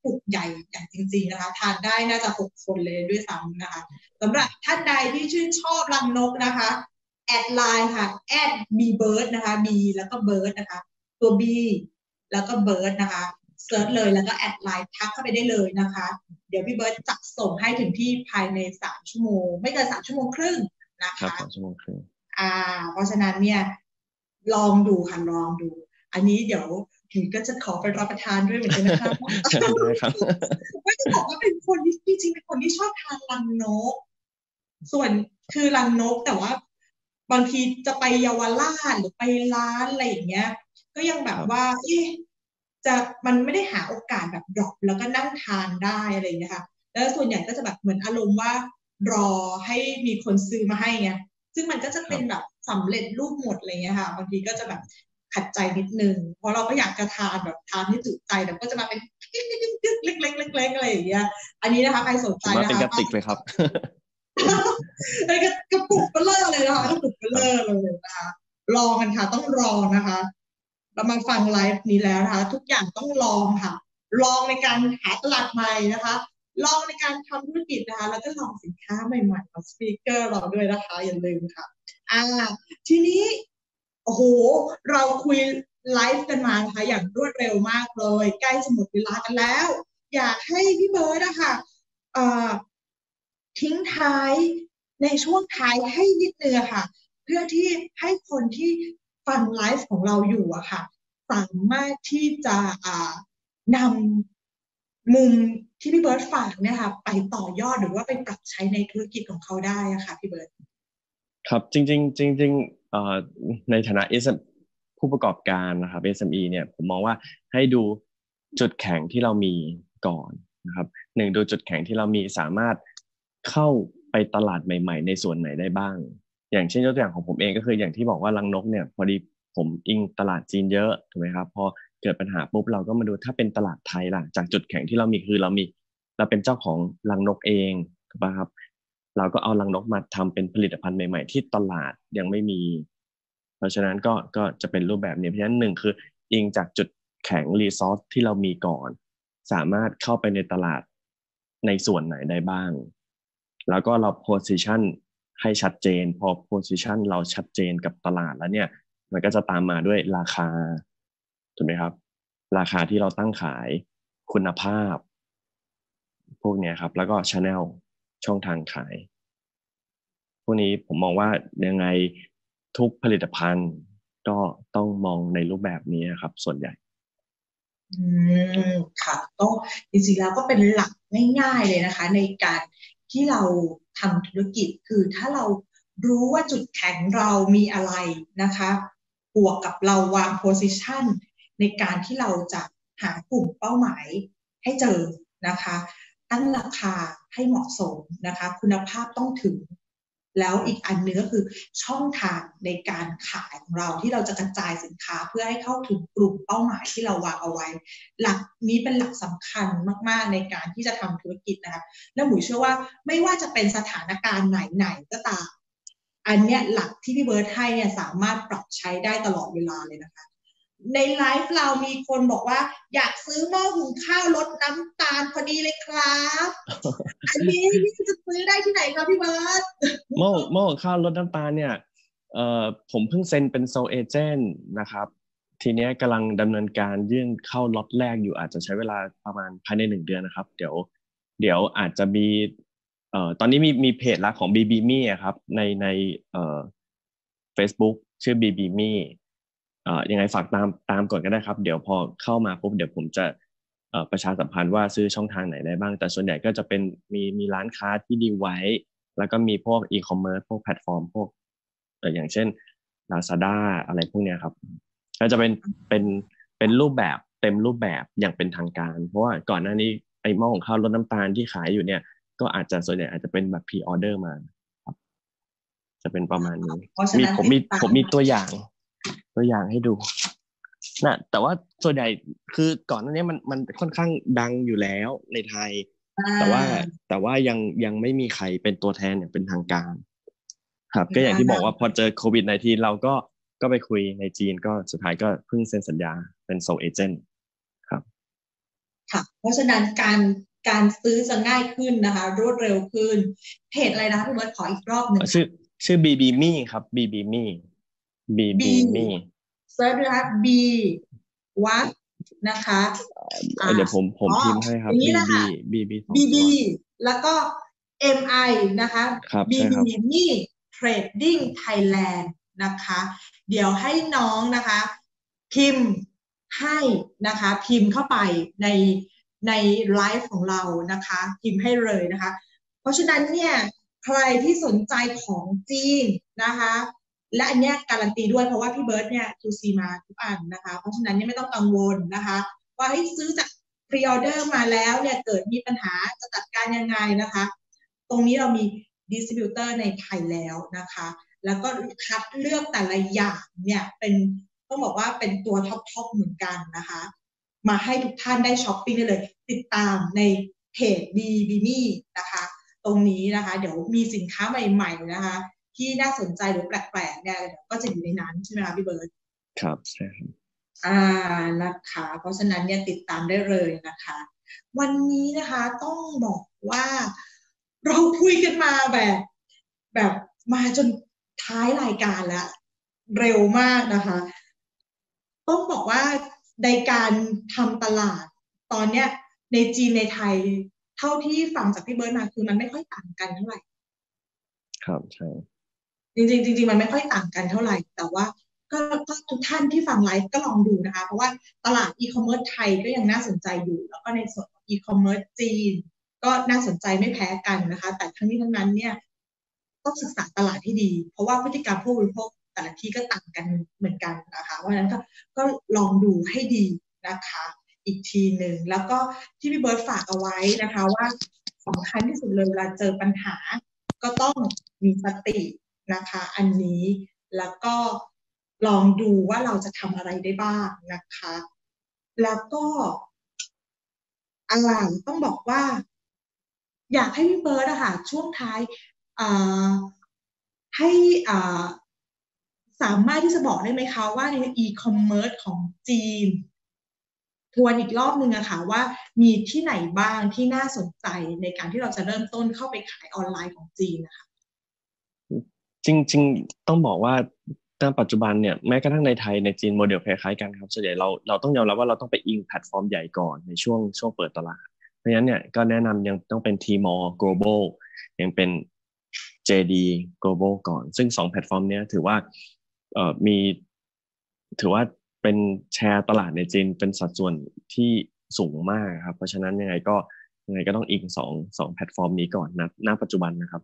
ปุกใหญ่อย่างจริงๆนะคะทานได้น่าจะหกคนเลยด้วยซ้ำนะคะสำหรับท่านใดที่ชื่นชอบรังนกนะคะแอดไลน์ค่ะแอด บี เบิร์ด นะคะ B แล้วก็ Bird นะคะตัว B แล้วก็ Bird นะคะเซิร์ชเลยแล้วก็แอดไลน์ทักเข้าไปได้เลยนะคะเดี๋ยวพี่เบิร์ดจะส่งให้ถึงที่ภายในสามชั่วโมงไม่เกินสามชั่วโมงครึ่งนะครับคะสามชั่วโมงครึ่งอ่าเพราะฉะนั้นเนี่ยลองดูค่ะลองดูอันนี้เดี๋ยวถึงก็จะขอไปรับประทานด้วยเหมือนกันนะคะได้ครับไม่จะบอกว่าเป็นคนที่จริงๆเป็นคนที่ชอบทานรังนกส่วนคือรังนกแต่ว่าบางทีจะไปเยาวราชหรือไปร้านอะไรอย่างเงี้ยก็ยังแบบว่าเอ๊ะจะมันไม่ได้หาโอกาสแบบดรอปแล้วก็นั่งทานได้อะไรอย่างเงี้ยค่ะแล้วส่วนใหญ่ก็จะแบบเหมือนอารมณ์ว่ารอให้มีคนซื้อมาให้ไงซึ่งมันก็จะเป็นแบบสำเร็จรูปหมดอะไรเงี้ยค่ะบางทีก็จะแบบขัดใจนิดนึงเพราะเราก็อยากจะทานแบบทานให้จุใจแต่ก็จะมาเป็นเล็กๆเล็กๆอะไรอย่างเงี้ยอันนี้นะคะใครสนใจนะคะมาเป็นกระติกเลยครับเลยกระปุกเบลอเลยนะคะกระปุกเบลอเลยนะคะลองกันค่ะต้องลองนะคะเรามาฟังไลฟ์นี้แล้วนะคะทุกอย่างต้องลองค่ะลองในการหาตลาดใหม่นะคะลองในการทำธุรกิจนะคะแล้วก็ลองสินค้าใหม่ๆของสปีกเกอร์เราด้วยนะคะอย่าลืมค่ะอ่าทีนี้โอ้โหเราคุยไลฟ์กันมานะคะอย่างรวดเร็วมากเลยใกล้จะหมดเวลากันแล้วอยากให้พี่เบิร์ดนะคะเอ่อทิ้งท้ายในช่วงท้ายให้นิดนึงค่ะเพื่อที่ให้คนที่ฟังไลฟ์ของเราอยู่อะค่ะสามารถที่จะอ่านำมุมที่พี่เบิร์ดฝากเนี่ยค่ะไปต่อยอดหรือว่าไปปรับใช้ในธุรกิจของเขาได้อะค่ะพี่เบิร์ดครับจริงๆจริงๆเอ่อในฐานะ เอส เอ็ม ผู้ประกอบการนะครับ เอส เอ็ม อี เนี่ยผมมองว่าให้ดูจุดแข็งที่เรามีก่อนนะครับหนึ่งดูจุดแข็งที่เรามีสามารถเข้าไปตลาดใหม่ๆในส่วนไหนได้บ้างอย่างเช่นยกตัวอย่างของผมเองก็คืออย่างที่บอกว่ารังนกเนี่ยพอดีผมอิงตลาดจีนเยอะถูกไหมครับพอเกิดปัญหาปุ๊บเราก็มาดูถ้าเป็นตลาดไทยล่ะจากจุดแข็งที่เรามีคือเรามีเราเป็นเจ้าของรังนกเองถูกป่ะครับ เราก็เอารังนกมาทำเป็นผลิตภัณฑ์ใหม่ๆที่ตลาดยังไม่มี เพราะฉะนั้นก็ก็จะเป็นรูปแบบนี้เพราะฉะนั้นหนึ่งคืออิงจากจุดแข็งรีซอสที่เรามีก่อน สามารถเข้าไปในตลาดในส่วนไหนได้บ้าง แล้วก็เราโพสิชันให้ชัดเจน พอโพสิชันเราชัดเจนกับตลาดแล้วเนี่ย มันก็จะตามมาด้วยราคาถูกไหมครับ ราคาที่เราตั้งขายคุณภาพ พวกเนี้ยครับ แล้วก็ช anel ช่องทางขาย พวกนี้ผมมองว่ายังไงทุกผลิตภัณฑ์ก็ต้องมองในรูปแบบนี้ครับส่วนใหญ่อืมค่ะก็จริงๆแล้วก็เป็นหลักง่ายๆเลยนะคะในการที่เราทำธุรกิจคือถ้าเรารู้ว่าจุดแข็งเรามีอะไรนะคะบวกกับเราวางโพสิชันในการที่เราจะหากลุ่มเป้าหมายให้เจอนะคะตั้งราคาให้เหมาะสมนะคะคุณภาพต้องถึงแล้วอีกอันนึงก็คือช่องทางในการขายของเราที่เราจะกระจายสินค้าเพื่อให้เข้าถึงกลุ่มเป้าหมายที่เราวางเอาไว้หลักนี้เป็นหลักสำคัญมากๆในการที่จะทำธุรกิจนะคะแล้วหมูเชื่อว่าไม่ว่าจะเป็นสถานการณ์ไหนๆก็ตามอันเนี้ยหลักที่พี่เบิร์ดให้เนี่ยสามารถปรับใช้ได้ตลอดเวลาเลยนะคะในไลฟ์เรามีคนบอกว่าอยากซื้อหม้อหุงข้าวลดน้ำตาลพอดีเลยครับอันนี้พี่จะซื้อได้ที่ไหนครับพี่เบิร์ดหม้อหม้อข้าวลดน้ำตาลเนี่ยเอ่อผมเพิ่งเซ็นเป็นโซเอเจนต์นะครับทีเนี้ยกำลังดำเนินการยื่นเข้าล็อตแรกอยู่อาจจะใช้เวลาประมาณภายในหนึ่งเดือนนะครับเดี๋ยวเดี๋ยวอาจจะมีเอ่อตอนนี้มีมีเพจละของ บี บี เอ็ม อี ครับในในเอ่อ Facebook ชื่อ บี บี เอ็ม อี เอ่อยังไงฝากตามตามก่อนก็ได้ครับเดี๋ยวพอเข้ามาปุ๊บเดี๋ยวผมจะเอ่อประชาสัมพันธ์ว่าซื้อช่องทางไหนได้บ้างแต่ส่วนใหญ่ก็จะเป็นมีมีร้านค้าที่ดีไว้แล้วก็มีพวกอีคอมเมิร์ซพวกแพลตฟอร์มพวกเอออย่างเช่น Lazada อะไรพวกเนี้ยครับก็จะเป็นเป็นเป็นรูปแบบเต็มรูปแบบอย่างเป็นทางการเพราะว่าก่อนหน้านี้ไอ้หม้อของข้าวลดน้ำตาลที่ขายอยู่เนี่ยก็อาจจะส่วนใหญ่อาจจะเป็นแบบพรีออเดอร์มาครับจะเป็นประมาณนี้มีผมมีผมมีตัวอย่างตัวอย่างให้ดูนะแต่ว่าส่วนใหญ่คือก่อนหน้านี้มันมันค่อนข้างดังอยู่แล้วในไทยแต่ว่าแต่ว่ายังยังไม่มีใครเป็นตัวแทนอย่างเป็นทางการครับก็อย่างที่บอกว่าพอเจอโควิด สิบเก้า เราก็ก็ไปคุยในจีนก็สุดท้ายก็เพิ่งเซ็นสัญญาเป็นโซลเอเจนต์ครับค่ะเพราะฉะนั้นการการซื้อจะง่ายขึ้นนะคะรวดเร็วขึ้นเพจอะไรนะคะพี่เบิร์ตขออีกรอบหนึ่งชื่ค่ะอชื่อ บี บี มี่ครับ บี บี มี่ บี บี มี่ B เซิร์ชด้วยนะคะ B วัดนะคะอ่าเดี๋ยวผมผมอ๋อพิมพ์ให้คอรับย่างนี้บีนะบีคะบี บี สองบีตับีวแล้วก็ เอ็ม ไอ นะคะครับใช่บี บีครับนี่ Trading Thailand นะคะเดี๋ยวให้น้องนะคะพิมพ์ให้นะคะพิมพ์เข้าไปในในไลฟ์ของเรานะคะพิมพ์ให้เลยนะคะเพราะฉะนั้นเนี่ยใครที่สนใจของจีนนะคะและอันเนี้ยการันตีด้วยเพราะว่าพี่เบิร์ตเนี่ย ทู ซี มาทุกอันนะคะเพราะฉะนั้นเนี่ยไม่ต้องกังวลนะคะว่าให้ซื้อจากพรีออเดอร์มาแล้วเนี่ยเกิดมีปัญหาจะจัดการยังไงนะคะตรงนี้เรามีดิสติบิวเตอร์ในไทยแล้วนะคะแล้วก็คัดเลือกแต่ละอย่างเนี่ยเป็นต้องบอกว่าเป็นตัวท็อปๆเหมือนกันนะคะมาให้ทุกท่านได้ช้อปปิ้งได้เลยติดตามในเพจ B บี นี่นะคะตรงนี้นะคะเดี๋ยวมีสินค้าใหม่ๆนะคะที่น่าสนใจหรือแปลกๆเนี่ยก็จะอยู่ในนั้นใช่ไหมคะพี่เบิร์ตครับใช่ครับอ่านะคะเพราะฉะนั้นเนี่ยติดตามได้เลยนะคะวันนี้นะคะต้องบอกว่าเราคุยกันมาแบบแบบมาจนท้ายรายการแล้วเร็วมากนะคะต้องบอกว่าในการทำตลาดตอนเนี้ยในจีนในไทยเท่าที่ฟังจากพี่เบิร์ตมาคือมันไม่ค่อยต่างกันเท่าไหร่ครับใช่จริงๆจริงๆมันไม่ค่อยต่างกันเท่าไหร่แต่ว่าก็ก็ทุกท่านที่ฟังไลฟ์ก็ลองดูนะคะเพราะว่าตลาดอีคอมเมิร์ซไทยก็ยังน่าสนใจอยู่แล้วก็ในส่วนของอีคอมเมิร์ซจีนก็น่าสนใจไม่แพ้กันนะคะแต่ทั้งนี้ทั้งนั้นเนี่ยต้องศึกษาตลาดให้ดีเพราะว่าพฤติกรรมผู้บริโภคแต่ละที่ก็ต่างกันเหมือนกันนะคะเพราะฉะนั้นก็ก็ลองดูให้ดีนะคะอีกทีหนึ่งแล้วก็ที่พี่เบิร์ตฝากเอาไว้นะคะว่าสำคัญที่สุดเลยเวลาเจอปัญหาก็ต้องมีสตินะคะอันนี้แล้วก็ลองดูว่าเราจะทำอะไรได้บ้างนะคะแล้วก็อะไรต้องบอกว่าอยากให้พี่เบิร์ดอะค่ะช่วงท้ายให้สามารถที่จะบอกได้ไหมคะว่าในอีคอมเมิร์ซของจีนทวนอีกรอบนึงอะค่ะว่ามีที่ไหนบ้างที่น่าสนใจในการที่เราจะเริ่มต้นเข้าไปขายออนไลน์ของจีนนะคะจริงๆต้องบอกว่าณปัจจุบันเนี่ยแม้กระทั่งในไทยในจีนโมเดลคล้ายๆกันครับส่วนใหญ่เราเราต้องยอมรับว่าเราต้องไปอิงแพลตฟอร์มใหญ่ก่อนในช่วงช่วงเปิดตลาดเพราะฉะนั้นเนี่ยก็แนะนำยังต้องเป็น Tmall Global ยังเป็น เจ ดี Global ก่อนซึ่งสองแพลตฟอร์มเนี้ยถือว่าเอ่อมีถือว่าเป็นแชร์ตลาดในจีนเป็นสัดส่วนที่สูงมากครับเพราะฉะนั้นยังไงก็ยังไงก็ต้องอิงสองสองแพลตฟอร์มนี้ก่อนนะณปัจจุบันนะครับ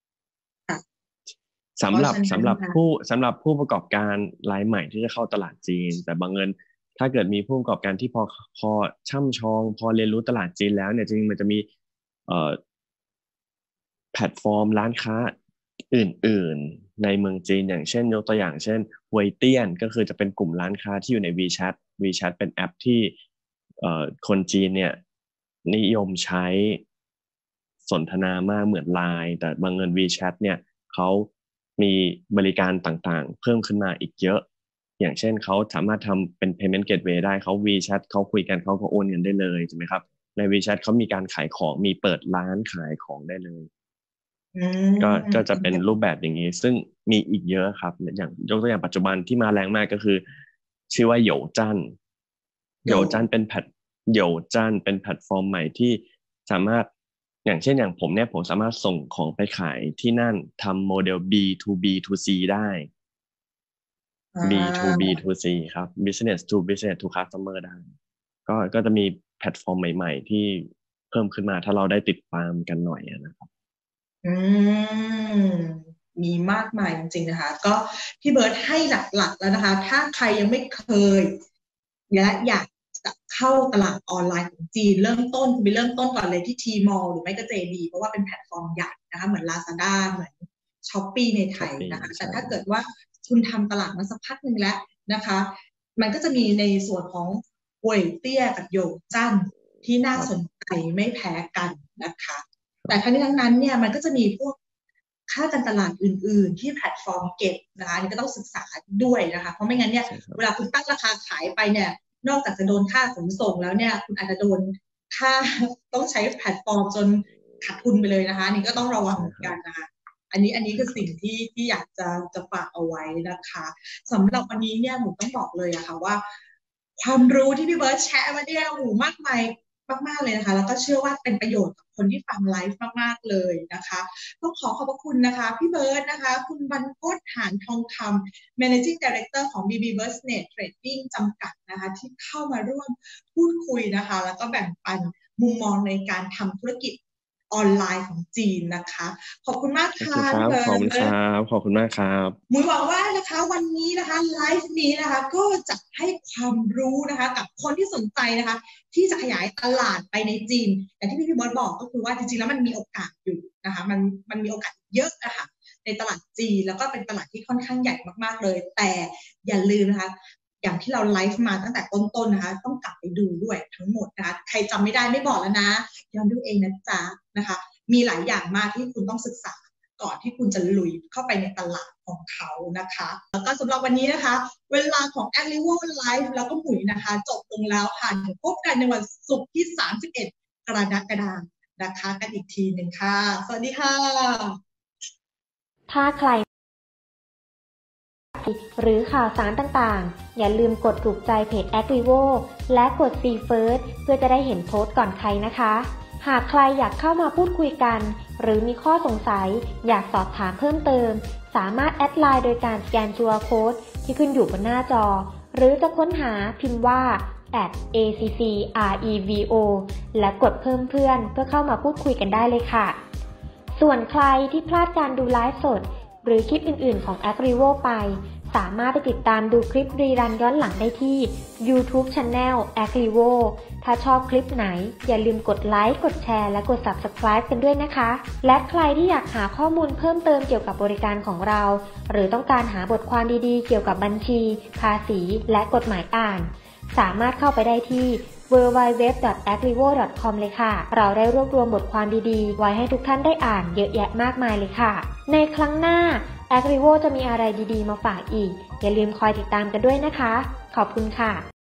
สำหรับสำหรับผู้สำหรับผู้ประกอบการรายใหม่ที่จะเข้าตลาดจีนแต่บางเงินถ้าเกิดมีผู้ประกอบการที่พอพอช่ำชองพอเรียนรู้ตลาดจีนแล้วเนี่ยจริงๆมันจะมีเอ่อแพลตฟอร์มร้านค้าอื่นๆในเมืองจีนอย่างเช่นยกตัวอย่างเช่นเวยเตี้ยนก็คือจะเป็นกลุ่มร้านค้าที่อยู่ใน WeChat WeChat เป็นแอปที่เอ่อคนจีนเนี่ยนิยมใช้สนทนามากเหมือน ไลน์ แต่บางเงิน WeChat เนี่ยเขามีบริการต่างๆเพิ่มขึ้นมาอีกเยอะอย่างเช่นเขาสามารถทำเป็น payment gateway ได้เขา WeChat เขาคุยกันเขาก็โอนเงินได้เลยใช่ไหมครับใน WeChat เขามีการขายของมีเปิดร้านขายของได้เลยก็ก็จะเป็นรูปแบบอย่างนี้ซึ่งมีอีกเยอะครับอย่างยกตัวอย่างปัจจุบันที่มาแรงมากก็คือชื่อว่าโหยวจั่นโหยวจั่นเป็นแพลตโหยวจั่นเป็นแพลตฟอร์มใหม่ที่สามารถอย่างเช่นอย่างผมเนี่ยผมสามารถส่งของไปขายที่นั่นทำโมเดล บี ทู บี ทู ซี ได้ บี ทู บี ทู ซี ครับ business to business to customer ได้ก็ก็จะมีแพลตฟอร์มใหม่ๆที่เพิ่มขึ้นมาถ้าเราได้ติดตามกันหน่อยนะครับอืมมีมากมายจริงๆนะคะก็พี่เบิร์ตให้หลักๆแล้วนะคะถ้าใครยังไม่เคยและอยากจะเข้าตลาดออนไลน์ของจีนเริ่มต้นคุณไปเริ่มต้นก่อนเลยที่ Tmall หรือไม่ก็ เจ ดี เพราะว่าเป็นแพลตฟอร์มใหญ่นะคะเหมือน Lazada เหมือน Shopee ในไทยนะคะแต่ถ้าเกิดว่าคุณทำตลาดมาสักพักหนึ่งแล้วนะคะมันก็จะมีในส่วนของเว่ยเตี้ยกับโหยวจั่นที่น่าสนใจไม่แพ้กันนะคะแต่ทั้งนี้ทั้งนั้นเนี่ยมันก็จะมีพวกค่าการตลาดอื่นๆที่แพลตฟอร์มเก็บนะคะนี่ก็ต้องศึกษาด้วยนะคะเพราะไม่งั้นเนี่ยเวลาคุณตั้งราคาขายไปเนี่ยนอกจากจะโดนค่าขนส่งแล้วเนี่ยคุณอาจจะโดนถ้าต้องใช้แพลตฟอร์มจนขาดทุนไปเลยนะคะนี่ก็ต้องระวังเหมือนกันนะคะอันนี้อันนี้คือสิ่งที่ที่อยากจะจะฝากเอาไว้นะคะสำหรับวันนี้เนี่ยหนูต้องบอกเลยอะค่ะว่าความรู้ที่พี่เบิร์ตแชร์มาเนี่ยโอ้มากมายมากๆเลยนะคะแล้วก็เชื่อว่าเป็นประโยชน์กับคนที่ฟังไลฟ์มากๆเลยนะคะต้องขอขอบพระคุณนะคะพี่เบิร์ตนะคะคุณบรรพต หานทองคำ Managing Director ของ บี บี Business Trading จำกัดนะคะที่เข้ามาร่วมพูดคุยนะคะแล้วก็แบ่งปันมุมมองในการทำธุรกิจออนไลน์ของจีนนะคะขอบคุณมากค่ะพี่เบิร์ตขอบคุณครับขอบคุณมากครับมุ้ยหวังว่านะคะวันนี้นะคะไลฟ์นี้นะคะก็จะให้ความรู้นะคะกับคนที่สนใจนะคะที่จะขยายตลาดไปในจีนอย่างที่พี่บอสบอกก็คือว่าจริงๆแล้วมันมีโอกาสอยู่นะคะมันมันมีโอกาสเยอะนะคะในตลาดจีนแล้วก็เป็นตลาดที่ค่อนข้างใหญ่มากๆเลยแต่อย่าลืมนะคะอย่างที่เราไลฟ์มาตั้งแต่ต้นๆนะคะต้องกลับไปดูด้วยทั้งหมดนะคะใครจำไม่ได้ไม่บอกแล้วนะย้อนดูเองนะจ๊ะนะคะมีหลายอย่างมากที่คุณต้องศึกษาก่อนที่คุณจะลุยเข้าไปในตลาดของเขานะคะแล้วก็สำหรับวันนี้นะคะเวลาของ Agrivo Live แล้วก็หมุยนะคะจบลงแล้วค่ะเดี๋ยวพบกันในวันศุกร์ที่สามสิบเอ็ดกรกฎาคมนะคะกันอีกทีหนึ่งค่ะสวัสดีค่ะถ้าใครหรือข่าวสารต่างๆอย่าลืมกดถูกใจเพจ Agrivo และกด See First เพื่อจะได้เห็นโพสต์ก่อนใครนะคะหากใครอยากเข้ามาพูดคุยกันหรือมีข้อสงสัยอยากสอบถามเพิ่มเติมสามารถแอดไลน์โดยการสแกน คิว อาร์ Code ที่ขึ้นอยู่บนหน้าจอหรือจะค้นหาพิมพ์ว่า แอท เอ ซี ซี อาร์ อี วี โอ และกดเพิ่มเพื่อนเพื่อเข้ามาพูดคุยกันได้เลยค่ะส่วนใครที่พลาดการดูไลฟ์สดหรือคลิปอื่นๆของ Agrivo ไปสามารถไปติดตามดูคลิปรีรันย้อนหลังได้ที่ YouTube Channel Agrivo ถ้าชอบคลิปไหนอย่าลืมกดไลค์กดแชร์และกด Subscribe กันด้วยนะคะและใครที่อยากหาข้อมูลเพิ่มเติมเกี่ยวกับบริการของเราหรือต้องการหาบทความดีๆเกี่ยวกับบัญชีภาษีและกฎหมายอ่านสามารถเข้าไปได้ที่ ดับเบิลยู ดับเบิลยู ดับเบิลยู ดอท แอคริโว ดอท คอม เลยค่ะเราได้รวบรวมบทความดีๆไว้ให้ทุกท่านได้อ่านเยอะแยะมากมายเลยค่ะในครั้งหน้า Agrivo จะมีอะไรดีๆมาฝากอีกอย่าลืมคอยติดตามกันด้วยนะคะขอบคุณค่ะ